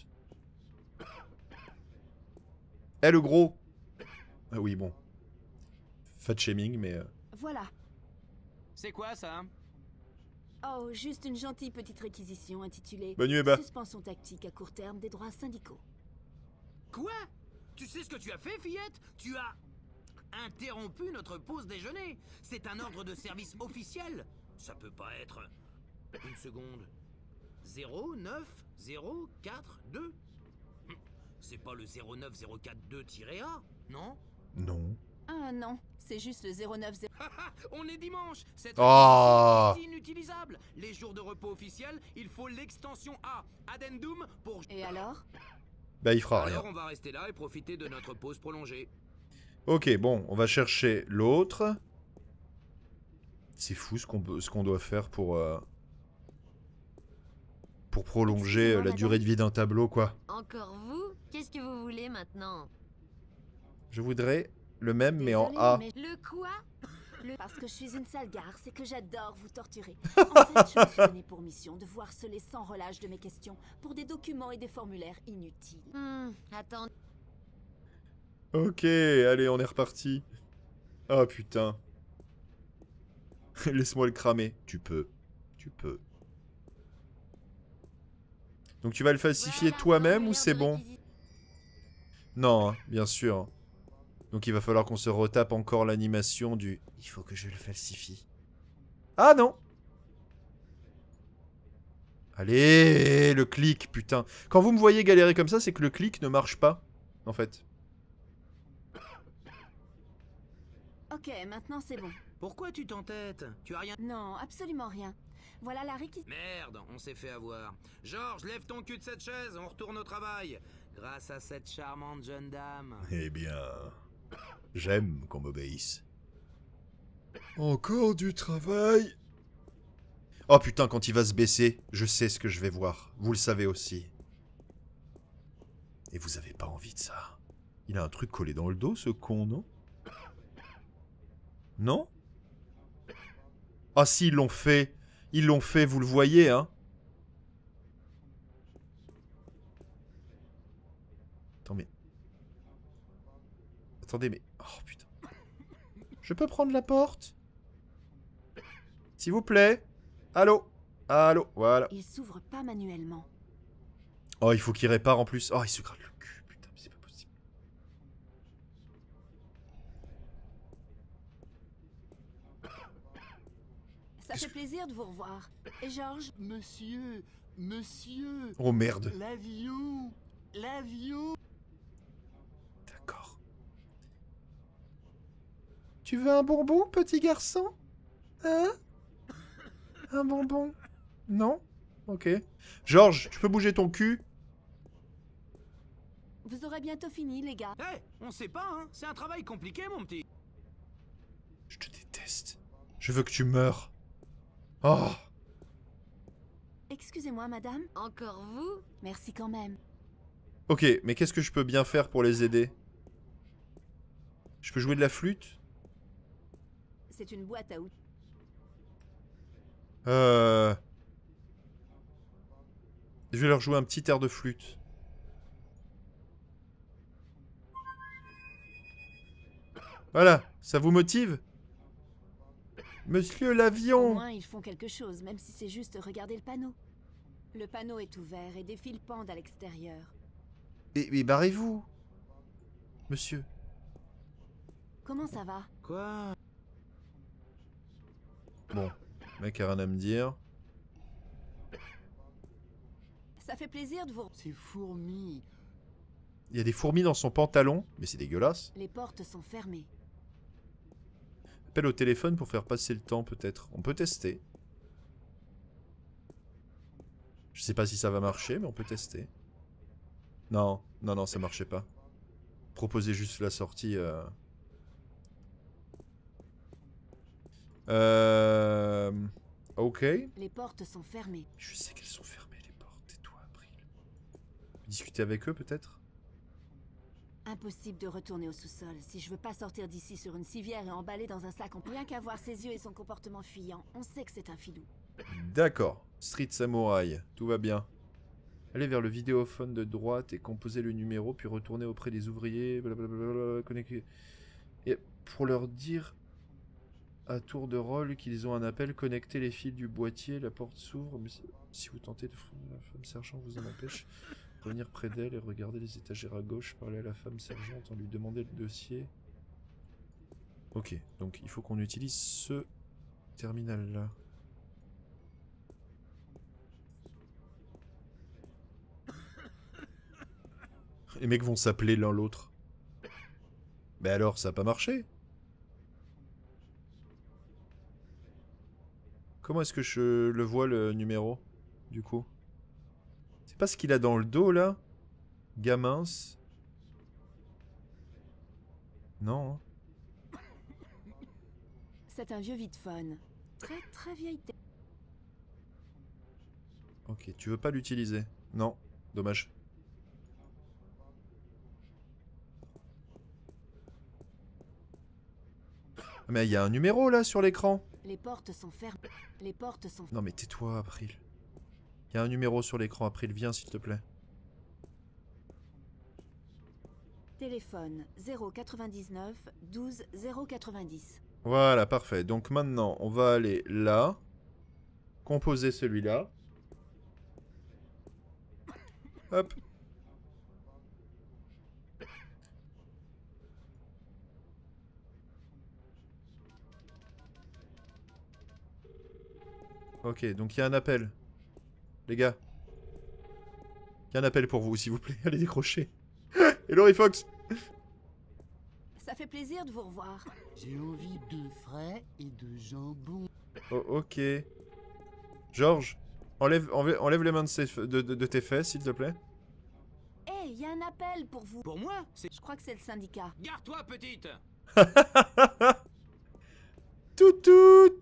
Eh le gros. Ah oui, bon. Fat shaming, mais... Voilà. C'est quoi ça? Oh, juste une gentille petite réquisition intitulée Bonne nuit, bah. Suspension tactique à court terme des droits syndicaux. Quoi? Tu sais ce que tu as fait, fillette? Tu as interrompu notre pause déjeuner. C'est un ordre de service officiel. Ça peut pas être... Une seconde. 09042? C'est pas le 09042-A, non? Non. Ah non, c'est juste le 090... On est dimanche. Cette Oh. est inutilisable. Les jours de repos officiels, il faut l'extension A. Addendum pour... Et alors? Bah il fera rien. Alors on va rester là et profiter de notre pause prolongée. Ok, bon, on va chercher l'autre. C'est fou ce qu'on doit faire pour prolonger la durée de vie d'un tableau, quoi. Encore vous? Qu'est-ce que vous voulez maintenant? Je voudrais le même, mais en Désolée, A. mais- Le quoi? Parce que je suis une sale gare, c'est que j'adore vous torturer. En fait, je me suis donné pour mission de vous harceler sans relâche de mes questions pour des documents et des formulaires inutiles. Attends. Ok, allez, on est reparti. Oh putain. Laisse-moi le cramer. Tu peux. Tu peux. Donc tu vas le falsifier Voilà, toi-même ou formulaire c'est de bon? réquisition. Non, hein, bien sûr. Donc il va falloir qu'on se retape encore l'animation du... Il faut que je le falsifie. Ah non! Allez, le clic, putain. Quand vous me voyez galérer comme ça, c'est que le clic ne marche pas, en fait. Ok, maintenant c'est bon. Pourquoi tu t'entêtes? Tu as rien... Non, absolument rien. Voilà la réquisition. Merde, on s'est fait avoir. Georges, lève ton cul de cette chaise, on retourne au travail. Grâce à cette charmante jeune dame. Eh bien... J'aime qu'on m'obéisse. Encore du travail. Oh putain, quand il va se baisser, je sais ce que je vais voir. Vous le savez aussi. Et vous avez pas envie de ça. Il a un truc collé dans le dos, ce con, non? Non? Ah si, ils l'ont fait. Ils l'ont fait, vous le voyez, hein? Attends, mais... Attendez, mais... Oh, putain. Je peux prendre la porte? S'il vous plaît? Allô? Allô? Voilà. Il s'ouvre pas manuellement. Oh, il faut qu'il répare en plus. Oh, il se gratte le cul. Putain, mais c'est pas possible. Ça fait plaisir de vous revoir. Et Georges? Monsieur, Oh merde. l'avion, D'accord. Tu veux un bonbon, petit garçon? Hein? Un bonbon? Non? Ok. Georges, tu peux bouger ton cul? Vous aurez bientôt fini, les gars. Hé, on sait pas, hein. C'est un travail compliqué, mon petit. Je te déteste. Je veux que tu meurs. Oh! Excusez-moi, madame. Encore vous? Merci quand même. Ok, mais qu'est-ce que je peux bien faire pour les aider? Je peux jouer de la flûte? C'est une boîte à outils. Je vais leur jouer un petit air de flûte. Voilà, ça vous motive? Monsieur Au l'avion! moins, ils font quelque chose, même si c'est juste regarder le panneau. Le panneau est ouvert et des fils pendent à l'extérieur. Et barrez-vous, monsieur. Comment ça va? Quoi? Bon, le mec a rien à me dire. Ça fait plaisir de vous... Ces fourmis. Il y a des fourmis dans son pantalon, mais c'est dégueulasse. Les portes sont fermées. Appelle au téléphone pour faire passer le temps, peut-être. On peut tester. Je sais pas si ça va marcher, mais on peut tester. Non, non, non, ça marchait pas. Proposer juste la sortie. Ok. Les portes sont fermées. Je sais qu'elles sont fermées, les portes. Tais-toi, April. Discuter avec eux, peut-être? Impossible de retourner au sous-sol. Si je veux pas sortir d'ici sur une civière et emballé dans un sac, rien qu'à voir ses yeux et son comportement fuyant, on sait que c'est un filou. D'accord. Street Samouraï. Tout va bien. Allez vers le vidéophone de droite et composez le numéro, puis retournez auprès des ouvriers, blablabla, connectez. Et pour leur dire à tour de rôle qu'ils ont un appel, connectez les fils du boîtier, la porte s'ouvre, mais si vous tentez de freiner la femme sergent vous en empêche, revenir près d'elle et regarder les étagères à gauche, parler à la femme sergente en lui demander le dossier. Ok, donc il faut qu'on utilise ce terminal-là. Les mecs vont s'appeler l'un l'autre. Mais alors, ça a pas marché? Comment est-ce que je le vois, le numéro, du coup? C'est pas ce qu'il a dans le dos, là? Gamins. Non. Hein. C'est un vieux Vidphone. Très très vieille tête. Ok, tu veux pas l'utiliser? Non, dommage. Mais il y a un numéro là sur l'écran. Les portes sont fermées. Les portes sont... Non mais tais-toi, April. Il y a un numéro sur l'écran, April, viens s'il te plaît. Téléphone 099 12 090. Voilà, parfait. Donc maintenant, on va aller là. Composer celui-là. Hop. Ok, donc il y a un appel. Les gars. Il y a un appel pour vous, s'il vous plaît. Allez décrocher. Hello, Fox. Ça fait plaisir de vous revoir. J'ai envie de frais et de jambon. Oh, ok. Georges, enlève les mains de tes fesses, s'il te plaît. Hé, il y a un appel pour vous. Pour moi? Je crois que c'est le syndicat. Garde-toi, petite. Toutout.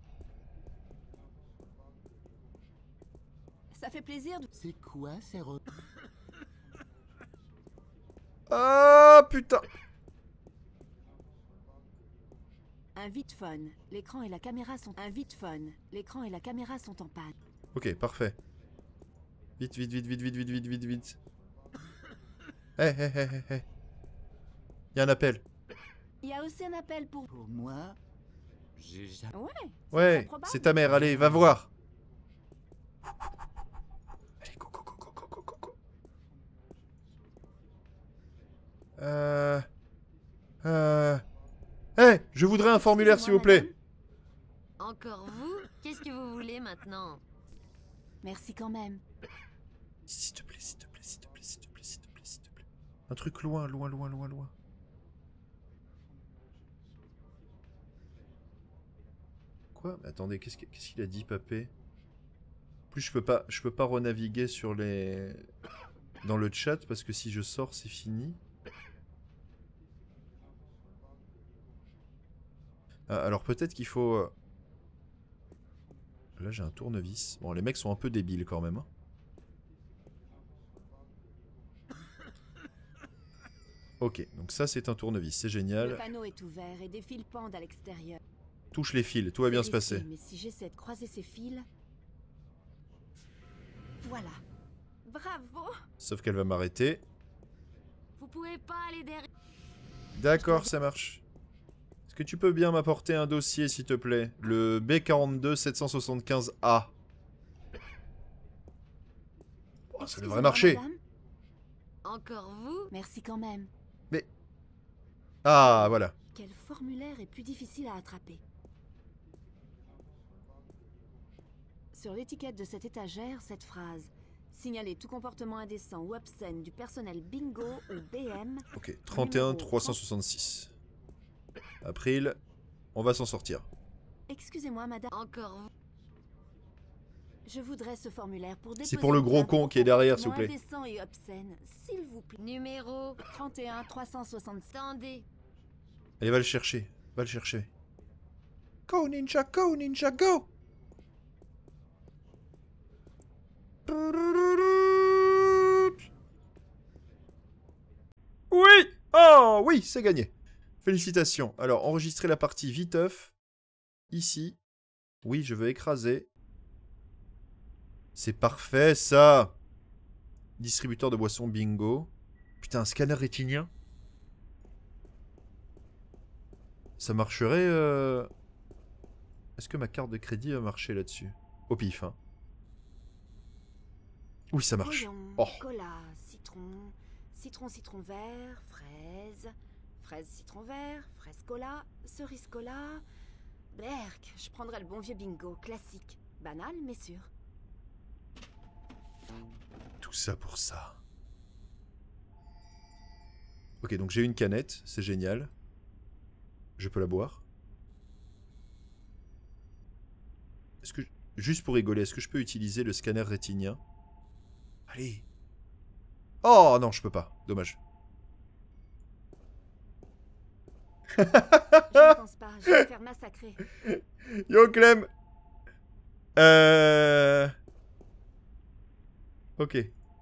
Ça fait plaisir de... C'est quoi ces Ah, putain. Un Vidphone. L'écran et la caméra sont... Un Vidphone. L'écran et la caméra sont en panne. Ok, parfait. Vite, vite, vite, vite, vite, vite, vite, vite, vite. Hé, hé, hé, hé, hé. Il y a un appel. Il y a aussi un appel pour... Pour moi, j'ai jamais... Ouais, c'est ta mère, allez, va voir. Allez, go, go, go, go, go, go, go, go. Hey, je voudrais un formulaire, s'il vous plaît. Encore vous? Qu'est-ce que vous voulez maintenant? Merci quand même. S'il te plaît, s'il te plaît, s'il te plaît, s'il te plaît, s'il te plaît, s'il te plaît. Un truc loin, loin, loin, loin, loin. Quoi? Mais attendez, qu'est-ce qu'il a dit, Papé? En plus, je peux pas renaviguer sur les... dans le chat, parce que si je sors, c'est fini. Ah, alors peut-être qu'il faut... Là, j'ai un tournevis. Bon, les mecs sont un peu débiles, quand même. Hein. Ok, donc ça, c'est un tournevis. C'est génial. Le panneau est ouvert et des fils pendent à l'extérieur. Touche les fils, tout va bien se passer. Mais si j'essaie de croiser ces fils... Voilà. Bravo. Sauf qu'elle va m'arrêter. Vous pouvez pas aller derrière. D'accord, ça marche. Est-ce que tu peux bien m'apporter un dossier, s'il te plaît? Le B42 775A. Oh, ça devrait marcher. Madame. Encore vous? Merci quand même. Mais... Ah, voilà. Quel formulaire est plus difficile à attraper? Sur l'étiquette de cette étagère, cette phrase. Signaler tout comportement indécent ou obscène du personnel bingo ou BM. Ok, 31 366. April, on va s'en sortir. Excusez-moi, madame. Encore vous? Je voudrais ce formulaire pour déposer... C'est pour le gros con qui est derrière, s'il vous plaît. Indécent et obscène, s'il vous plaît. Numéro 31 360. Attendez. Allez, va le chercher. Va le chercher. Go, ninja, go, ninja, go! Oui! Oh, oui, c'est gagné. Félicitations. Alors, enregistrer la partie viteuf. Ici. Oui, je veux écraser. C'est parfait, ça! Distributeur de boissons bingo. Putain, un scanner rétinien? Ça marcherait... Est-ce que ma carte de crédit va marcher là-dessus? Au pif, hein. Oui, ça marche. Voyons, Oh. cola, citron, citron vert, fraise, fraise citron vert, fraise cola, cerise cola. Berk, je prendrais le bon vieux bingo, classique. Banal, mais sûr. Tout ça pour ça. Ok, donc j'ai une canette, c'est génial. Je peux la boire. Est-ce que... Juste pour rigoler, est-ce que je peux utiliser le scanner rétinien? Allez. Oh non, je peux pas. Dommage. Je ne pense pas, je vais me faire massacrer. Yo Clem. Ok.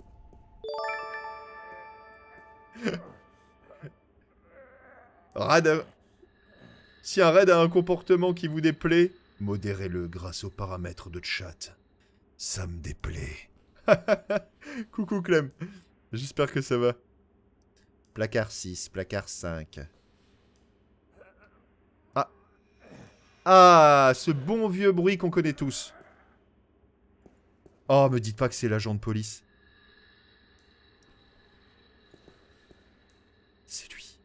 Raid. Si un raid a un comportement qui vous déplaît, modérez-le grâce aux paramètres de chat. Ça me déplaît. Coucou Clem. J'espère que ça va. Placard 6, placard 5. Ah. Ah, ce bon vieux bruit qu'on connaît tous. Oh, me dites pas que c'est l'agent de police. C'est lui.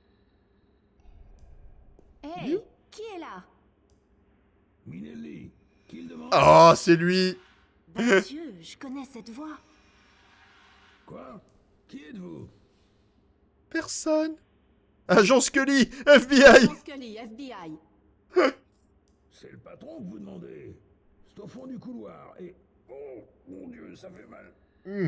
Hey, qui est là? Minelli, qui le demande? Oh, c'est lui. Bon Dieu, je connais cette voix. Quoi? Qui êtes-vous? Personne. Agent Scully, FBI. Scully, FBI. C'est le patron que vous demandez. C'est au fond du couloir et... Oh, mon Dieu, ça fait mal.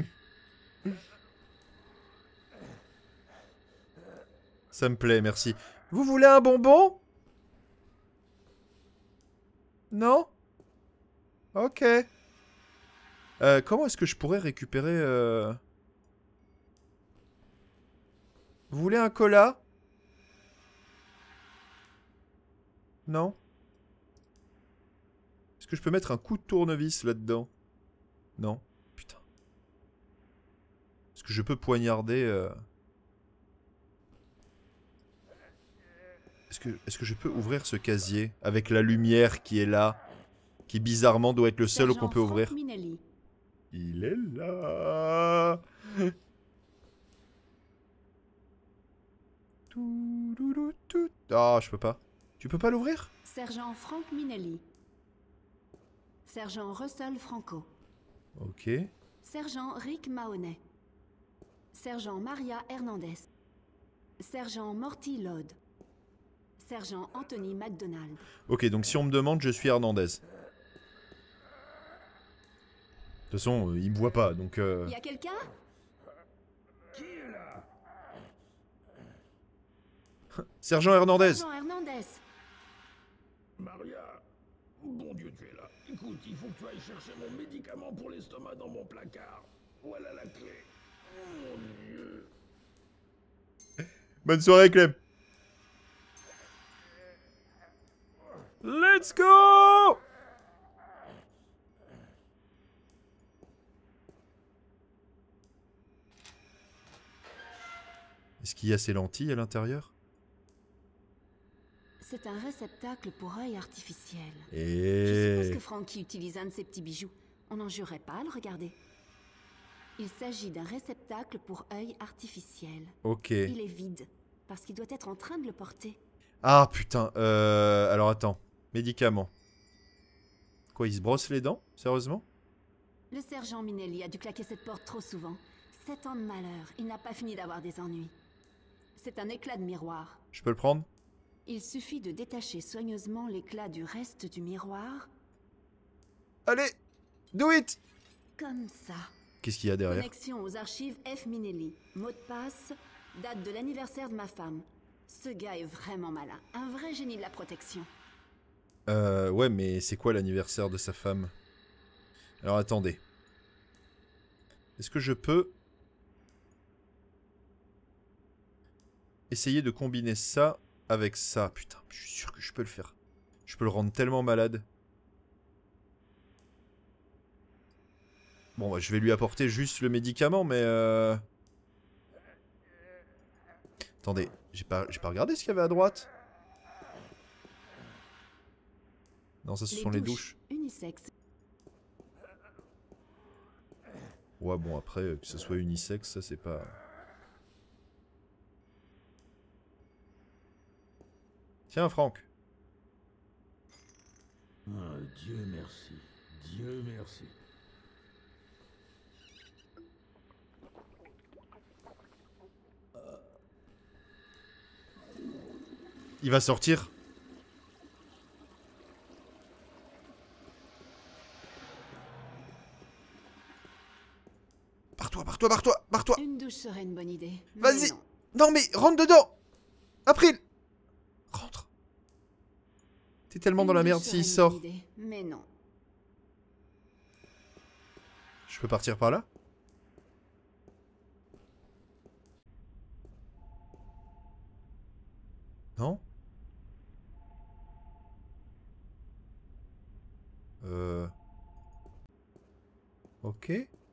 Ça me plaît, merci. Vous voulez un bonbon? Non? Ok. Comment est-ce que je pourrais récupérer... Vous voulez un cola? Non? Est-ce que je peux mettre un coup de tournevis là-dedans? Non? Putain. Est-ce que je peux poignarder... Est-ce que je peux ouvrir ce casier avec la lumière qui est là, qui bizarrement doit être le seul qu'on peut ouvrir? Minelli. Il est là. Ah, je peux pas. Tu peux pas l'ouvrir? Sergent Frank Minelli. Sergent Russell Franco. Ok. Sergent Rick Mahoney. Sergent Maria Hernandez. Sergent Morty Lode. Sergent Anthony McDonald. Ok, donc si on me demande, je suis Hernandez. De toute façon, il me voit pas, donc... Y a quelqu'un? Qui est là? Sergent Hernandez. Sergent Hernandez. Maria, bon Dieu, tu es là. Écoute, il faut que tu ailles chercher mon médicament pour l'estomac dans mon placard. Voilà la clé. Oh mon Dieu. Bonne soirée, Clem. Let's Est-ce qu'il y a ces lentilles à l'intérieur? C'est un réceptacle pour œil artificiel. Je Et... suppose que Frankie utilise un de ces petits bijoux. On n'en jurerait pas à le regarder. Il s'agit d'un réceptacle pour œil artificiel. Ok. Il est vide, parce qu'il doit être en train de le porter. Ah putain, alors attends. Médicaments. Quoi, il se brosse les dents? Sérieusement? Le sergent Minelli a dû claquer cette porte trop souvent. 7 ans de malheur, il n'a pas fini d'avoir des ennuis. C'est un éclat de miroir. Je peux le prendre? Il suffit de détacher soigneusement l'éclat du reste du miroir. Allez, do it! Comme ça. Qu'est-ce qu'il y a derrière? Connexion aux archives F. Minelli. Mot de passe, date de l'anniversaire de ma femme. Ce gars est vraiment malin. Un vrai génie de la protection. Ouais, mais c'est quoi l'anniversaire de sa femme? Alors attendez. Est-ce que je peux essayer de combiner ça avec ça? Putain, je suis sûr que je peux le faire. Je peux le rendre tellement malade. Bon, bah, je vais lui apporter juste le médicament, mais... Attendez, j'ai pas regardé ce qu'il y avait à droite. Non, ça, ce sont les douches. Unisexe. Ouais, bon, après, que ce soit unisexe, ça, c'est pas... Tiens, Franck. Ah, Dieu merci. Dieu merci. Il va sortir. Barre-toi, barre-toi, barre-toi, barre-toi. Une douche serait une bonne idée. Vas-y. Non. Non, mais rentre dedans. April. Rentre. T'es tellement dans la merde s'il sort. Mais non. Je peux partir par là? Non? Ok.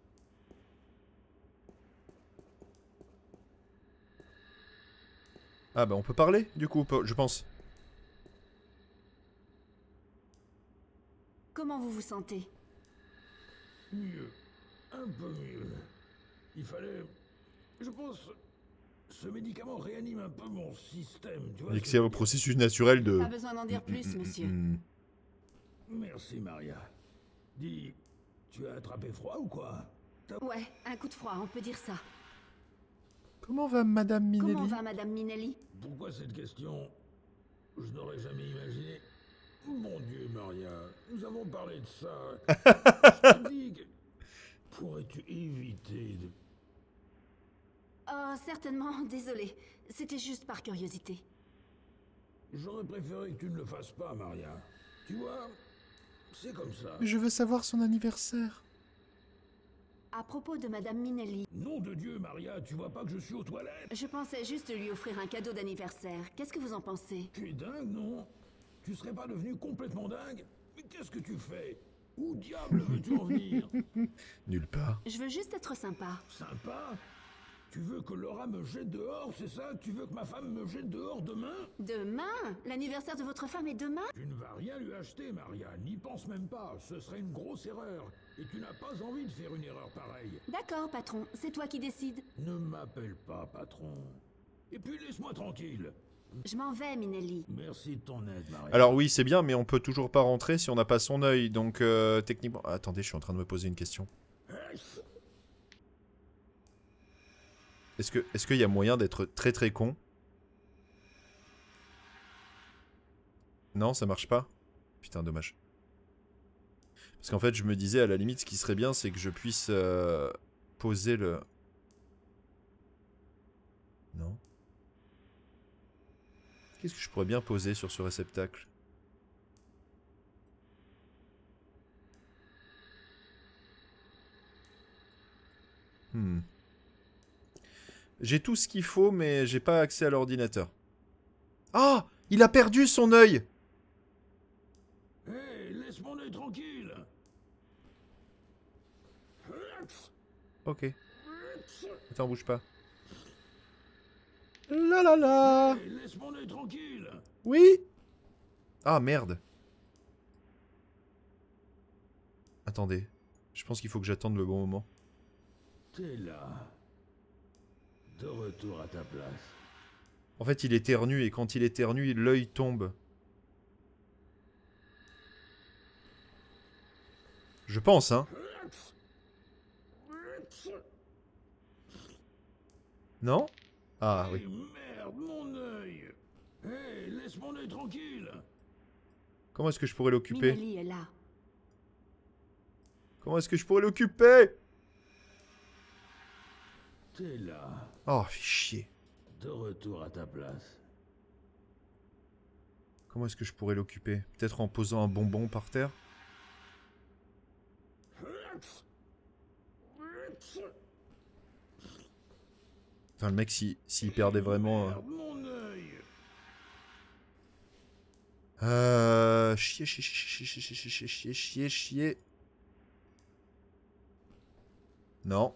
Ah bah on peut parler du coup, je pense. Comment vous vous sentez? Mieux. Un peu mieux. Il fallait... Je pense... Ce médicament réanime un peu mon système, tu vois. L'accès au processus naturel de... Pas besoin d'en dire plus, monsieur. Merci, Maria. Dis, tu as attrapé froid ou quoi? Ouais, un coup de froid, on peut dire ça. Comment va Madame Minelli? Comment va Madame Minelli? Pourquoi cette question? Je n'aurais jamais imaginé. Mon Dieu, Maria, nous avons parlé de ça. Je te dis que... Pourrais-tu éviter de... Oh, certainement, désolé. C'était juste par curiosité. J'aurais préféré que tu ne le fasses pas, Maria. Tu vois, c'est comme ça. Je veux savoir son anniversaire. À propos de Madame Minelli... Nom de Dieu, Maria, tu vois pas que je suis aux toilettes? Je pensais juste lui offrir un cadeau d'anniversaire. Qu'est-ce que vous en pensez? Tu es dingue, non? Tu serais pas devenu complètement dingue? Mais qu'est-ce que tu fais? Où diable veux-tu en venir? Nulle part. Je veux juste être sympa. Sympa? Tu veux que Laura me jette dehors, c'est ça? Tu veux que ma femme me jette dehors demain? Demain? L'anniversaire de votre femme est demain? Tu ne vas rien lui acheter, Maria. N'y pense même pas. Ce serait une grosse erreur. Et tu n'as pas envie de faire une erreur pareille. D'accord, patron. C'est toi qui décides. Ne m'appelle pas patron. Et puis laisse-moi tranquille. Je m'en vais, Minelli. Merci de ton aide, Maria. Alors oui, c'est bien, mais on peut toujours pas rentrer si on n'a pas son œil. Donc techniquement... Attendez, je suis en train de me poser une question. Est-ce qu'il y a moyen d'être très très con? Non, ça marche pas? Putain, dommage. Parce qu'en fait, je me disais, à la limite, ce qui serait bien, c'est que je puisse poser le... Non. Qu'est-ce que je pourrais bien poser sur ce réceptacle? J'ai tout ce qu'il faut, mais j'ai pas accès à l'ordinateur. Ah! Il a perdu son œil! Hé, laisse mon œil tranquille! Ok. Attends, bouge pas. La la la. Hey, laisse mon œil tranquille. Oui. Ah merde. Attendez. Je pense qu'il faut que j'attende le bon moment. T'es là. De retour à ta place. En fait, il éternue et quand il éternue, l'œil tombe. Je pense, hein. Non? Ah oui. Merde, mon œil. Hey, laisse mon œil tranquille. Comment est-ce que je pourrais l'occuper? Minelli est là. Comment est-ce que je pourrais l'occuper? T'es là. Oh, fais chier. De retour à ta place. Comment est-ce que je pourrais l'occuper? Peut-être en posant un bonbon par terre? Enfin, le mec, s'il perdait vraiment... Merde, mon œil. Chier. Non.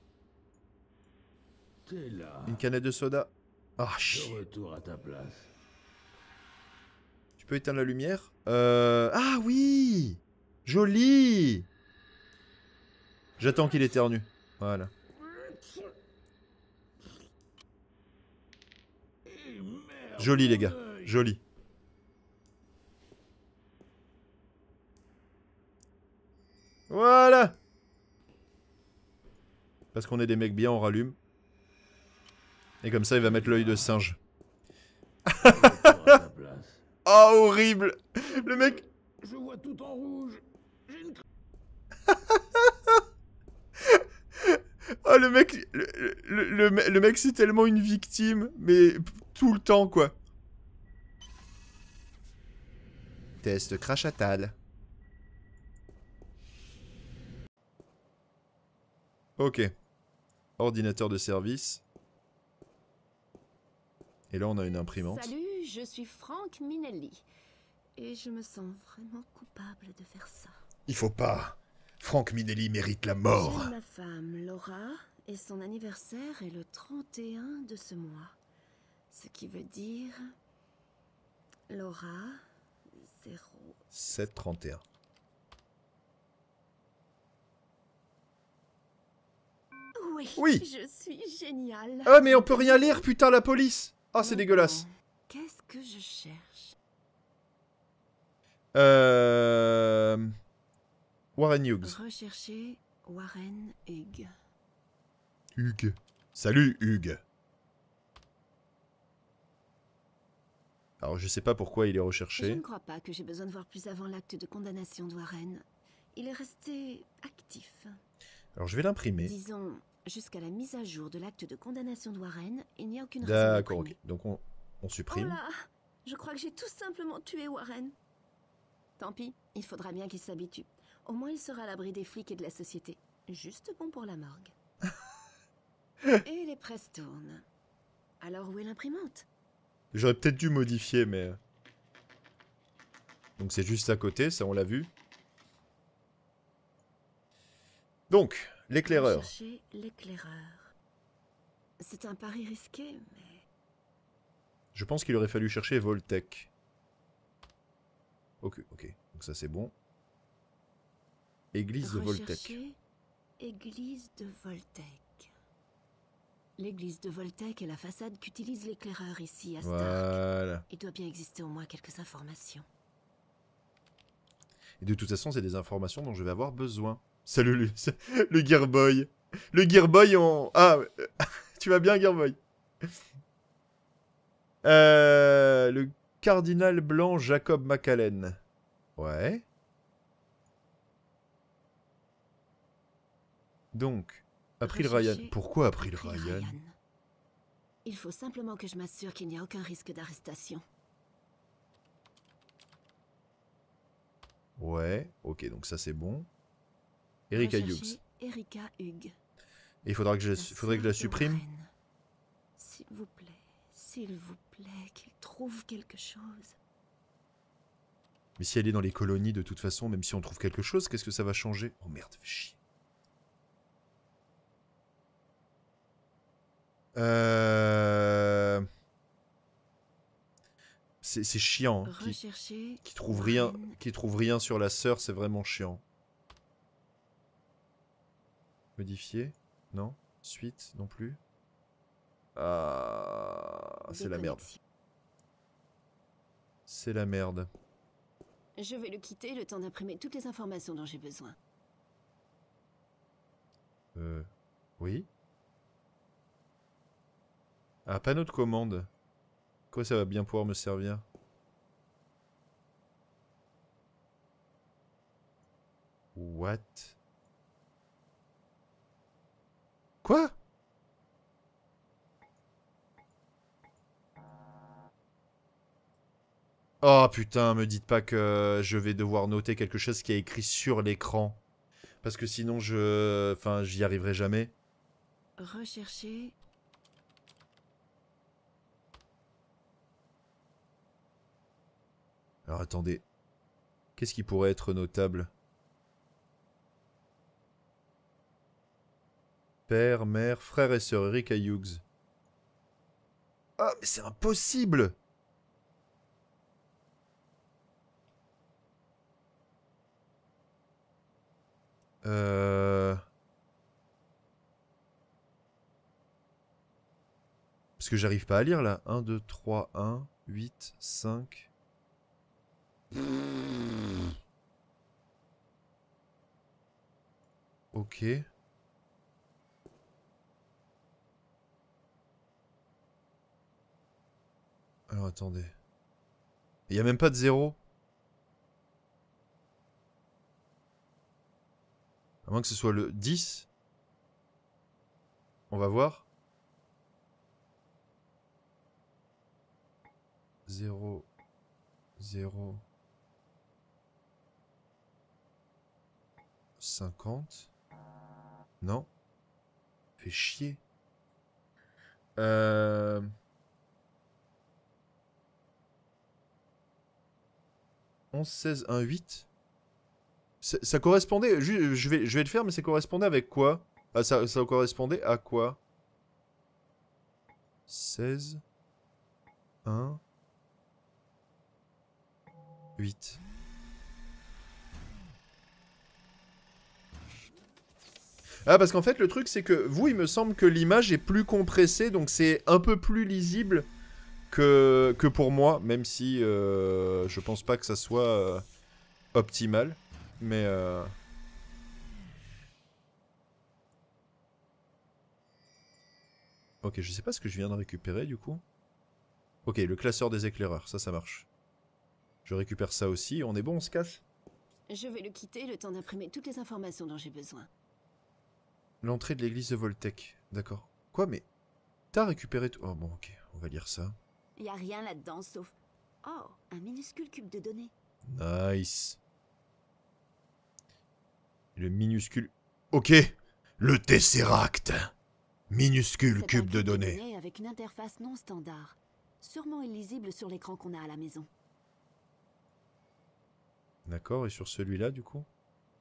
T'es là. Une canette de soda. Ah, De chier. retour à ta place. Tu peux éteindre la lumière? Ah oui! Joli! J'attends qu'il éternue. Voilà. Joli, les gars. Joli. Voilà! Parce qu'on est des mecs bien, on rallume. Et comme ça, il va mettre l'œil de singe. Oh, horrible! Le mec... Je vois tout en rouge. J'ai une... Oh, le mec... Le mec, c'est tellement une victime. Mais tout le temps, quoi. Test crachatal. Ok. Ordinateur de service. Et là, on a une imprimante. Salut, je suis Frank Minelli. Et je me sens vraiment coupable de faire ça. Il faut pas. Frank Minelli mérite la mort. J'aime ma femme, Laura, et son anniversaire est le 31 de ce mois. Ce qui veut dire... Laura, 0... 7-31. Oui, je suis géniale. Ah, mais on peut rien lire, putain, la police. Ah, c'est dégueulasse. Qu'est-ce que je cherche? Warren Hughes. Rechercher Warren Hughes. Hugues. Salut, Hugues. Alors, je sais pas pourquoi il est Je recherché. ne crois pas que j'ai besoin de voir plus avant l'acte de condamnation de Warren. Il est resté actif. Alors, je vais l'imprimer. Disons, jusqu'à la mise à jour de l'acte de condamnation de Warren, il n'y a aucune raison D'accord, d'imprimer. ok. Donc, on Oh supprime. là, je crois que j'ai tout simplement tué Warren. Tant pis, il faudra bien qu'il s'habitue. Au moins, il sera à l'abri des flics et de la société. Juste bon pour la morgue. Et les presses tournent. Alors, où est l'imprimante? J'aurais peut-être dû modifier, mais... Donc, c'est juste à côté, ça, on l'a vu. Donc, l'éclaireur. Rechercher l'éclaireur. C'est un pari risqué, mais... Je pense qu'il aurait fallu chercher Voltec. Ok, ok. Donc ça, c'est bon. Église de Voltec. Rechercher Église de Voltec. L'église de Voltec est la façade qu'utilise l'éclaireur ici à Stark. Voilà. Il doit bien exister au moins quelques informations. Et de toute façon, c'est des informations dont je vais avoir besoin. Salut, le Gearboy. Le Gearboy en... Ah, tu vas bien, Gearboy? Le cardinal blanc Jacob McAllen. Ouais. Donc, April Ryan. Rechercher Pourquoi April April Ryan? Il faut simplement que je m'assure qu'il n'y a aucun risque d'arrestation. Ouais, ok, donc ça c'est bon. Erika Rechercher Hughes. Erika Hughes. Et il faudra que faudrait que je la supprime. S'il vous plaît, qu'il trouve quelque chose. Mais si elle est dans les colonies, de toute façon, même si on trouve quelque chose, qu'est-ce que ça va changer? Oh merde, fais chier. C'est chiant. Hein, qui trouve rien sur la sœur, c'est vraiment chiant. Modifier? Non. Suite? Non plus. Ah, c'est la merde. C'est la merde. Je vais le quitter le temps d'imprimer toutes les informations dont j'ai besoin. Oui. Ah, panneau de commande. Quoi, ça va bien pouvoir me servir? What? Quoi? Oh putain, me dites pas que je vais devoir noter quelque chose qui est écrit sur l'écran. Parce que sinon enfin, j'y arriverai jamais. Rechercher. Alors attendez. Qu'est-ce qui pourrait être notable? Père, mère, frère et sœur, Erika Hughes. Ah, mais c'est impossible! Parce que j'arrive pas à lire là. 1, 2, 3, 1, 8, 5. Ok. Alors attendez. Il y a même pas de 0. À moins que ce soit le 10. On va voir. 0, 0, 50. Non. Fait chier. 11, 16, 1, 8. Ça correspondait... Je vais le faire, mais ça correspondait avec quoi? Ah, ça correspondait à quoi? 16, 1, 8. Ah, parce qu'en fait, le truc, c'est que vous, il me semble que l'image est plus compressée, donc c'est un peu plus lisible que pour moi, même si je pense pas que ça soit optimal. Mais... Ok, je sais pas ce que je viens de récupérer, du coup. Ok, le classeur des éclaireurs, ça marche. Je récupère ça aussi, on est bon, on se casse? Je vais le quitter le temps d'imprimer toutes les informations dont j'ai besoin. L'entrée de l'église de Voltec, d'accord. Quoi, mais... T'as récupéré tout... Oh bon, ok, on va lire ça. Y a rien là-dedans sauf... Oh, un minuscule cube de données. Nice. Le minuscule... Ok, le Tesseract. Minuscule cube de données. Avec une interface non standard. Sûrement illisible sur l'écran qu'on a à la maison. D'accord, et sur celui-là, du coup?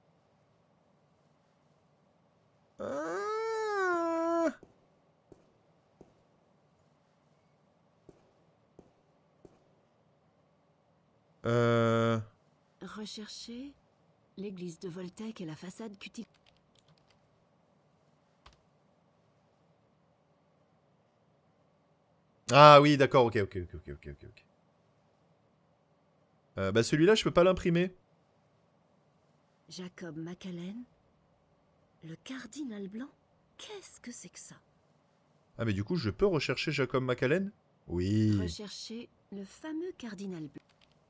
Rechercher l'église de Voltec et la façade qu'utilise... Ah oui, d'accord, ok. Bah celui-là, je peux pas l'imprimer. Jacob Macallen? Le cardinal blanc? Qu'est-ce que c'est que ça? Ah mais du coup, je peux rechercher Jacob Macallen? Oui. Rechercher le fameux cardinal blanc.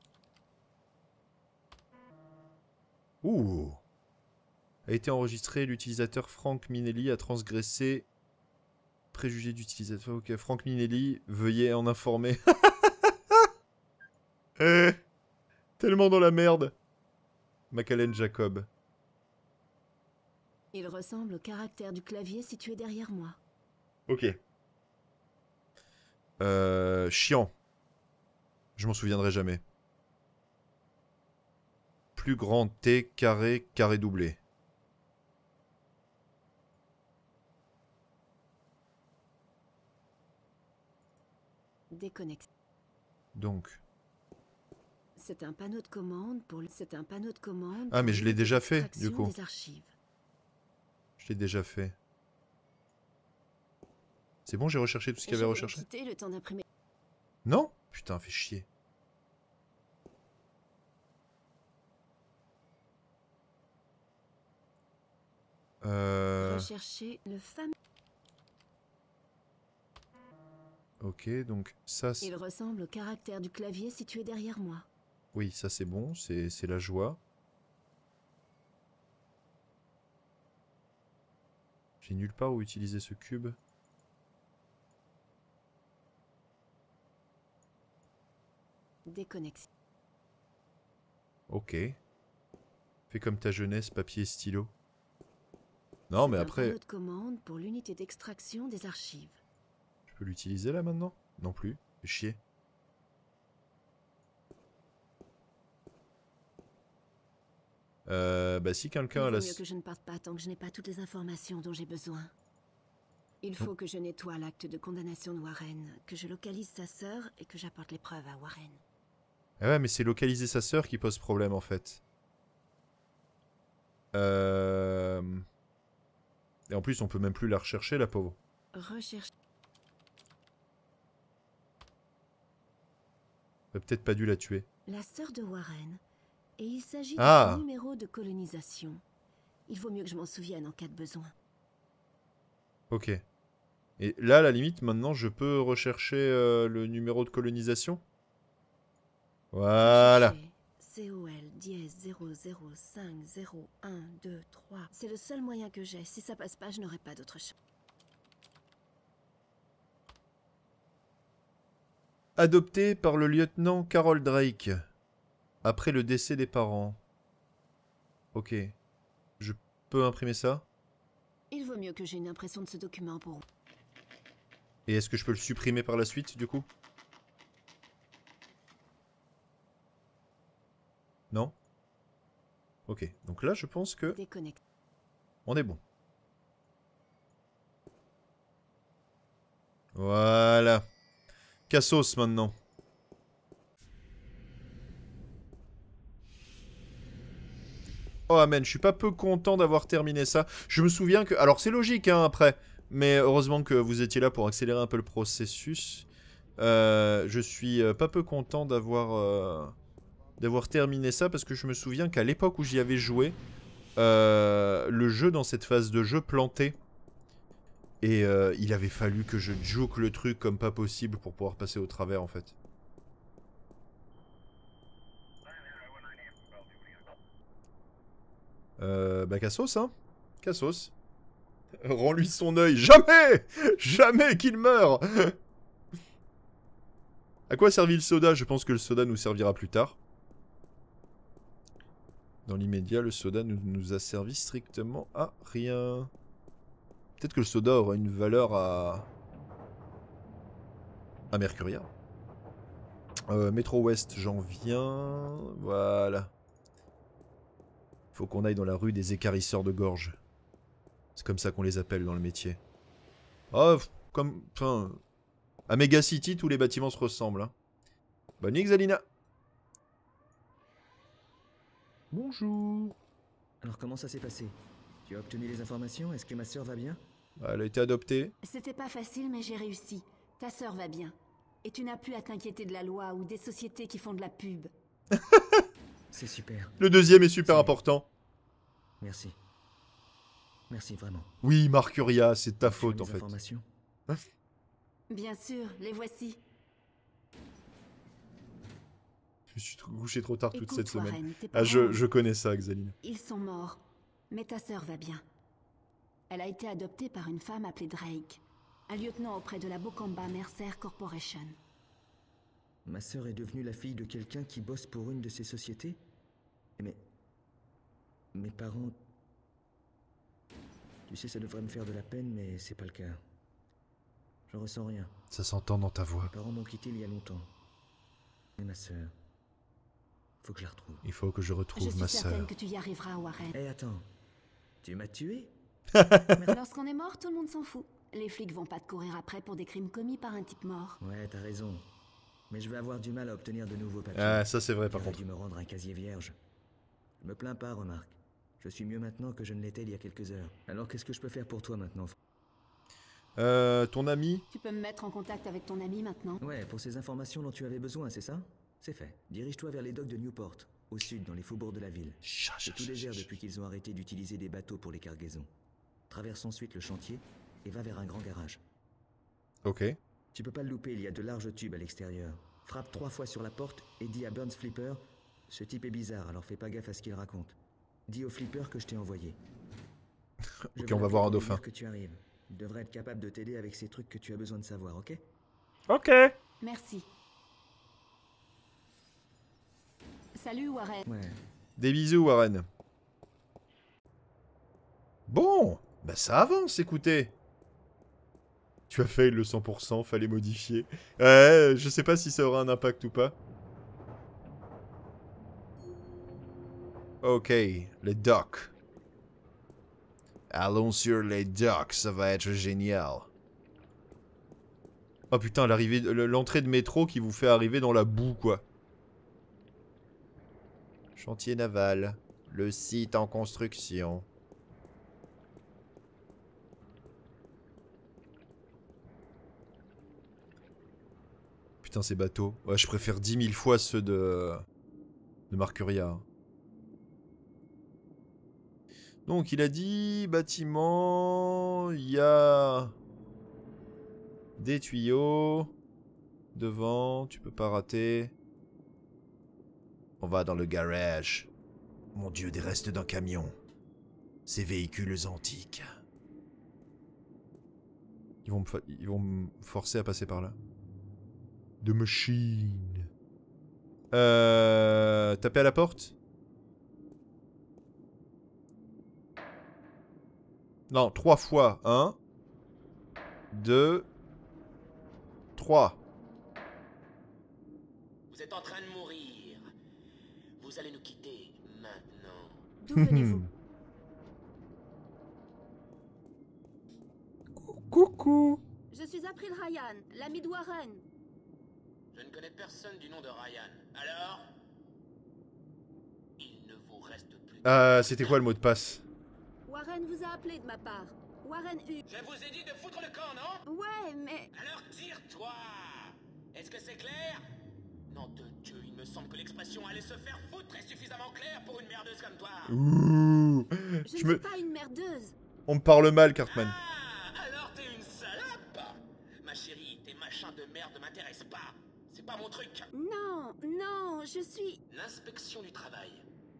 Ouh. A été enregistré, l'utilisateur Frank Minelli a transgressé... Préjugé d'utilisateur. Ok, Frank Minelli, veuillez en informer. Tellement dans la merde. Macallen Jacob. Il ressemble au caractère du clavier situé derrière moi. Ok. Chiant. Je m'en souviendrai jamais. Plus grand T, carré, carré doublé. Déconnecté. Donc, C'est un panneau de commande pour... C'est un panneau de commande... Ah, mais pour je l'ai déjà fait, du l'extraction coup. des archives. Je l'ai déjà fait. C'est bon, j'ai recherché tout ce qu'il y avait à rechercher? Quitter le temps d'imprimer. Non? Putain, fait chier. Rechercher le fameux... Ok, donc ça... Il ressemble au caractère du clavier situé derrière moi. Oui, ça c'est bon, c'est la joie. J'ai nulle part où utiliser ce cube. Déconnexion. Ok. Fais comme ta jeunesse, papier et stylo. Non, mais C'est un après... panneau de commande pour l'unité d'extraction des archives. Je peux l'utiliser là maintenant? Non plus. Fais chier. Bah si quelqu'un a Il la... vaut mieux que je ne parte pas tant que je n'ai pas toutes les informations dont j'ai besoin. Il faut que je nettoie l'acte de condamnation de Warren, que je localise sa sœur et que j'apporte les preuves à Warren. Ah ouais, mais c'est localiser sa sœur qui pose problème en fait. Et en plus, on peut même plus la rechercher, la pauvre. Recherche. On a peut-être pas dû la tuer. La sœur de Warren. Et il s'agit Ah. de son numéro de colonisation. Il vaut mieux que je m'en souvienne en cas de besoin. Ok. Et là, à la limite, maintenant, je peux rechercher le numéro de colonisation. Voilà. COL 005012 C'est le seul moyen que j'ai. Si ça passe pas, je n'aurai pas d'autre chance. Adopté par le lieutenant Carol Drake. Après le décès des parents. Ok. Je peux imprimer ça? Il vaut mieux que j'ai une impression de ce document pour... Et est-ce que je peux le supprimer par la suite, du coup? Non? Ok. Donc là, je pense que... Déconnecte. On est bon. Voilà. Cassos maintenant. Oh amen, je suis pas peu content d'avoir terminé ça. Je me souviens que... Alors c'est logique hein, après. Mais heureusement que vous étiez là pour accélérer un peu le processus. Je suis pas peu content d'avoir terminé ça. Parce que je me souviens qu'à l'époque où j'y avais joué, le jeu dans cette phase de jeu plantait. Et il avait fallu que je juke le truc comme pas possible pour pouvoir passer au travers en fait. Bah Cassos hein. Cassos. Rends-lui son œil. Jamais! Jamais qu'il meure! À quoi servit le soda? Je pense que le soda nous servira plus tard. Dans l'immédiat, le soda ne nous a servi strictement à rien. Peut-être que le soda aura une valeur à Mercuria. Métro Ouest, j'en viens. Voilà. Faut qu'on aille dans la rue des écarisseurs de gorge. C'est comme ça qu'on les appelle dans le métier. Oh, comme... Enfin... À Megacity, tous les bâtiments se ressemblent. Hein. Bonne nuit, Xalina. Bonjour. Alors comment ça s'est passé? Tu as obtenu les informations? Est-ce que ma sœur va bien? Elle a été adoptée. C'était pas facile, mais j'ai réussi. Ta sœur va bien. Et tu n'as plus à t'inquiéter de la loi ou des sociétés qui font de la pub. C'est super. Le deuxième est super important. Merci. Merci vraiment. Oui, Mercuria, c'est ta faute en fait. Informations? Bien sûr, les voici. Je me suis couché trop tard toute Écoute, cette semaine. Warren, tes Ah, parents, je connais ça, Xaline. Ils sont morts, mais ta sœur va bien. Elle a été adoptée par une femme appelée Drake, un lieutenant auprès de la Bokamba Mercer Corporation. Ma sœur est devenue la fille de quelqu'un qui bosse pour une de ces sociétés? Mais... Mes parents... Tu sais, ça devrait me faire de la peine, mais c'est pas le cas. Je ressens rien. Ça s'entend dans ta voix. Mes parents m'ont quitté il y a longtemps. Mais ma sœur... Faut que je la retrouve. Il faut que je retrouve ma Je suis certaine sœur. que tu y arriveras, Warren. Hé, attends. Tu m'as tué? Lorsqu'on est mort, tout le monde s'en fout. Les flics vont pas te courir après pour des crimes commis par un type mort. Ouais, t'as raison. Mais je vais avoir du mal à obtenir de nouveaux papiers. Ah, ça c'est vrai par J'aurais contre. dû me rendre un casier vierge. Je me plains pas, remarque. Je suis mieux maintenant que je ne l'étais il y a quelques heures. Alors qu'est-ce que je peux faire pour toi maintenant? Ton ami? Tu peux me mettre en contact avec ton ami maintenant? Ouais, pour ces informations dont tu avais besoin, c'est ça? C'est fait. Dirige-toi vers les docks de Newport, au sud, dans les faubourgs de la ville. C'est tout désert depuis qu'ils ont arrêté d'utiliser des bateaux pour les cargaisons. Traverse ensuite le chantier et va vers un grand garage. Ok. Tu peux pas le louper, il y a de larges tubes à l'extérieur. Frappe 3 fois sur la porte et dis à Burns Flipper, ce type est bizarre, alors fais pas gaffe à ce qu'il raconte. Dis au Flipper que je t'ai envoyé. Ok, on va voir un dauphin. Que tu arrives. Il devrait être capable de t'aider avec ces trucs que tu as besoin de savoir, ok? Ok. Merci. Salut Warren. Ouais. Des bisous, Warren. Bon, bah ça avance, écoutez. Tu as fait le 100%, fallait modifier. Je sais pas si ça aura un impact ou pas. Ok, les docks. Allons sur les docks, ça va être génial. Oh putain, l'entrée de métro qui vous fait arriver dans la boue, quoi. Chantier naval. Le site en construction. Putain, ces bateaux. Ouais, je préfère 10 000 fois ceux de Marcuria. Donc, il a dit bâtiment. Il y a des tuyaux. Devant, tu peux pas rater. On va dans le garage. Mon Dieu, des restes d'un camion. Ces véhicules antiques. Ils vont me forcer à passer par là. The machine. Taper à la porte? Non, 3 fois. 1, 2, 3. Vous êtes en train de mourir. Vous allez nous quitter maintenant. D'où venez-vous? Coucou. Je suis April Ryan, l'ami de Warren. Je ne connais personne du nom de Ryan. Alors? Il ne vous reste plus... C'était quoi le mot de passe? Warren vous a appelé de ma part. Warren Hugh. Je vous ai dit de foutre le camp, non? Ouais, mais... Alors tire-toi! Est-ce que c'est clair? Nom de Dieu, il me semble que l'expression allait se faire foutre est suffisamment claire pour une merdeuse comme toi. Ouh. Je ne suis pas une merdeuse. On me parle mal, Cartman. Ah, alors t'es une salope? Ma chérie, tes machins de merde ne m'intéressent pas. C'est pas mon truc. Non, non, je suis... L'inspection du travail.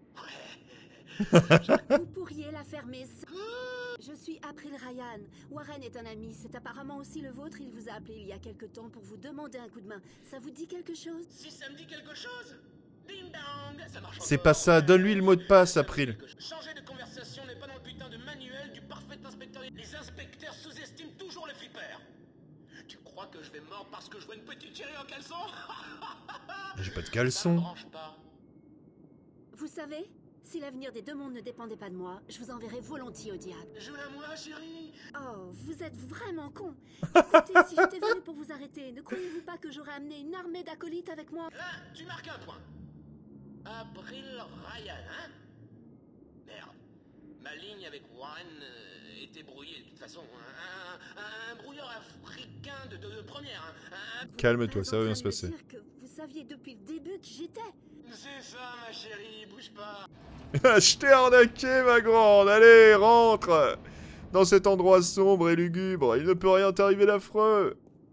Vous pourriez la fermer. Je suis April Ryan. Warren est un ami. C'est apparemment aussi le vôtre. Il vous a appelé il y a quelque temps pour vous demander un coup de main. Ça vous dit quelque chose? Si ça me dit quelque chose, ding dong, ça marche. C'est pas ça. Donne-lui le mot de passe, April. Changer de conversation n'est pas dans le putain de manuel du parfait inspecteur. Les inspecteurs sous-estiment toujours le flipper. Tu crois que je vais mordre parce que je vois une petite chérie en caleçon? J'ai pas de caleçon. Vous savez, si l'avenir des deux mondes ne dépendait pas de moi, je vous enverrais volontiers au diable. Joue-la moi, chérie. Oh, vous êtes vraiment con. Écoutez, si j'étais venu pour vous arrêter, ne croyez-vous pas que j'aurais amené une armée d'acolytes avec moi? Là, tu marques un point. April Ryan, hein? Merde. Ma ligne avec Warren était brouillée de toute façon. Un brouilleur africain de première. Calme-toi, ça va bien se passer. Dire que vous saviez depuis le début qui j'étais. C'est ça, ma chérie, bouge pas. Je t'ai arnaqué, ma grande. Allez, rentre. Dans cet endroit sombre et lugubre, il ne peut rien t'arriver d'affreux.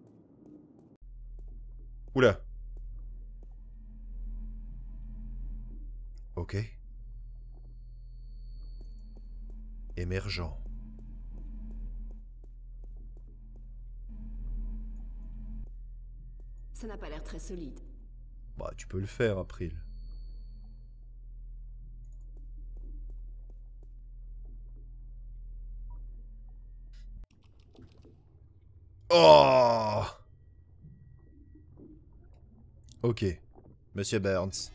Oula. Ok. Émergent. Ça n'a pas l'air très solide. Bah, tu peux le faire, April. Oh! Ok. Monsieur Burns.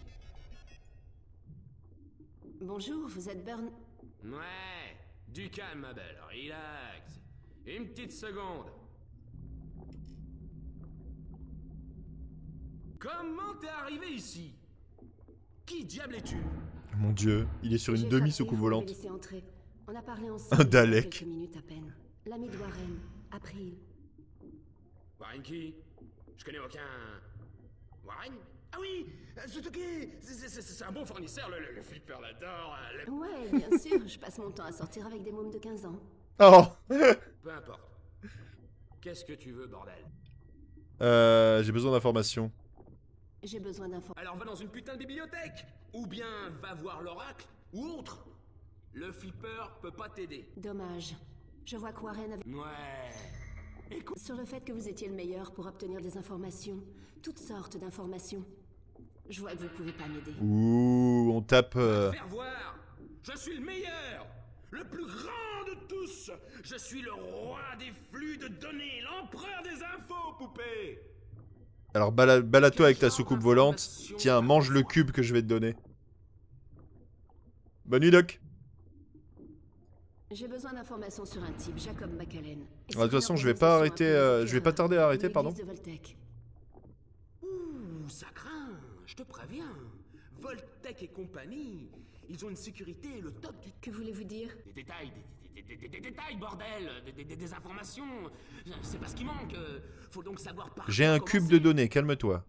Bonjour, vous êtes Burn... Ouais, du calme, ma belle, relax. Une petite seconde. Comment t'es arrivé ici? Qui diable es-tu? Mon dieu, il est sur une J'ai demi-soucoupe frappé, vous m'avez volante. laissé entrer. On a parlé ensemble Un Dalek. quelques minutes à peine. L'ami de Warren, April. Warren qui? Je connais aucun... Warren? Ah oui, Zutoke, c'est un bon fournisseur, le flipper l'adore. Ouais, bien sûr, je passe mon temps à sortir avec des mômes de 15 ans. Oh. Peu importe. Qu'est-ce que tu veux, bordel? J'ai besoin d'informations. J'ai besoin d'infos. Alors va dans une putain de bibliothèque! Ou bien va voir l'oracle, ou autre. Le flipper peut pas t'aider. Dommage. Je vois que Warren avait... Ouais. Écoute... Sur le fait que vous étiez le meilleur pour obtenir des informations. Toutes sortes d'informations. Je vois que vous pouvez pas m'aider. Ouh, on tape... Faire voir! Je suis le meilleur! Le plus grand de tous! Je suis le roi des flux de données, l'empereur des infos, poupée! Alors balade-toi avec ta soucoupe volante. Tiens, mange le cube que je vais te donner. Bonne nuit, Doc. J'ai besoin d'informations sur un type, Jacob McAllen. De toute façon, je vais pas arrêter, je vais pas tarder à arrêter, pardon. Ouh, ça craint, je te préviens. Voltec et compagnie, ils ont une sécurité le top du... Que voulez-vous dire? Des détails, des détails, bordel, des informations. C'est pas ce qui manque. Faut donc savoir par... J'ai un cube de données, calme-toi.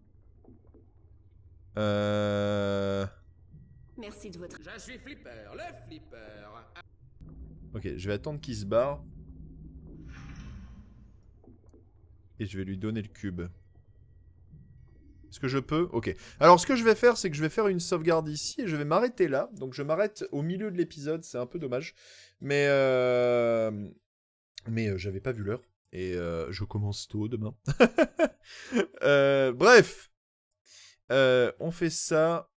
Merci de votre... Je suis Flipper, le Flipper. Ok, je vais attendre qu'il se barre. Et je vais lui donner le cube. Est-ce que je peux? Ok. Alors, ce que je vais faire, c'est que je vais faire une sauvegarde ici et je vais m'arrêter là. Donc, je m'arrête au milieu de l'épisode. C'est un peu dommage. Mais j'avais pas vu l'heure. Et je commence tôt demain. Bref. On fait ça.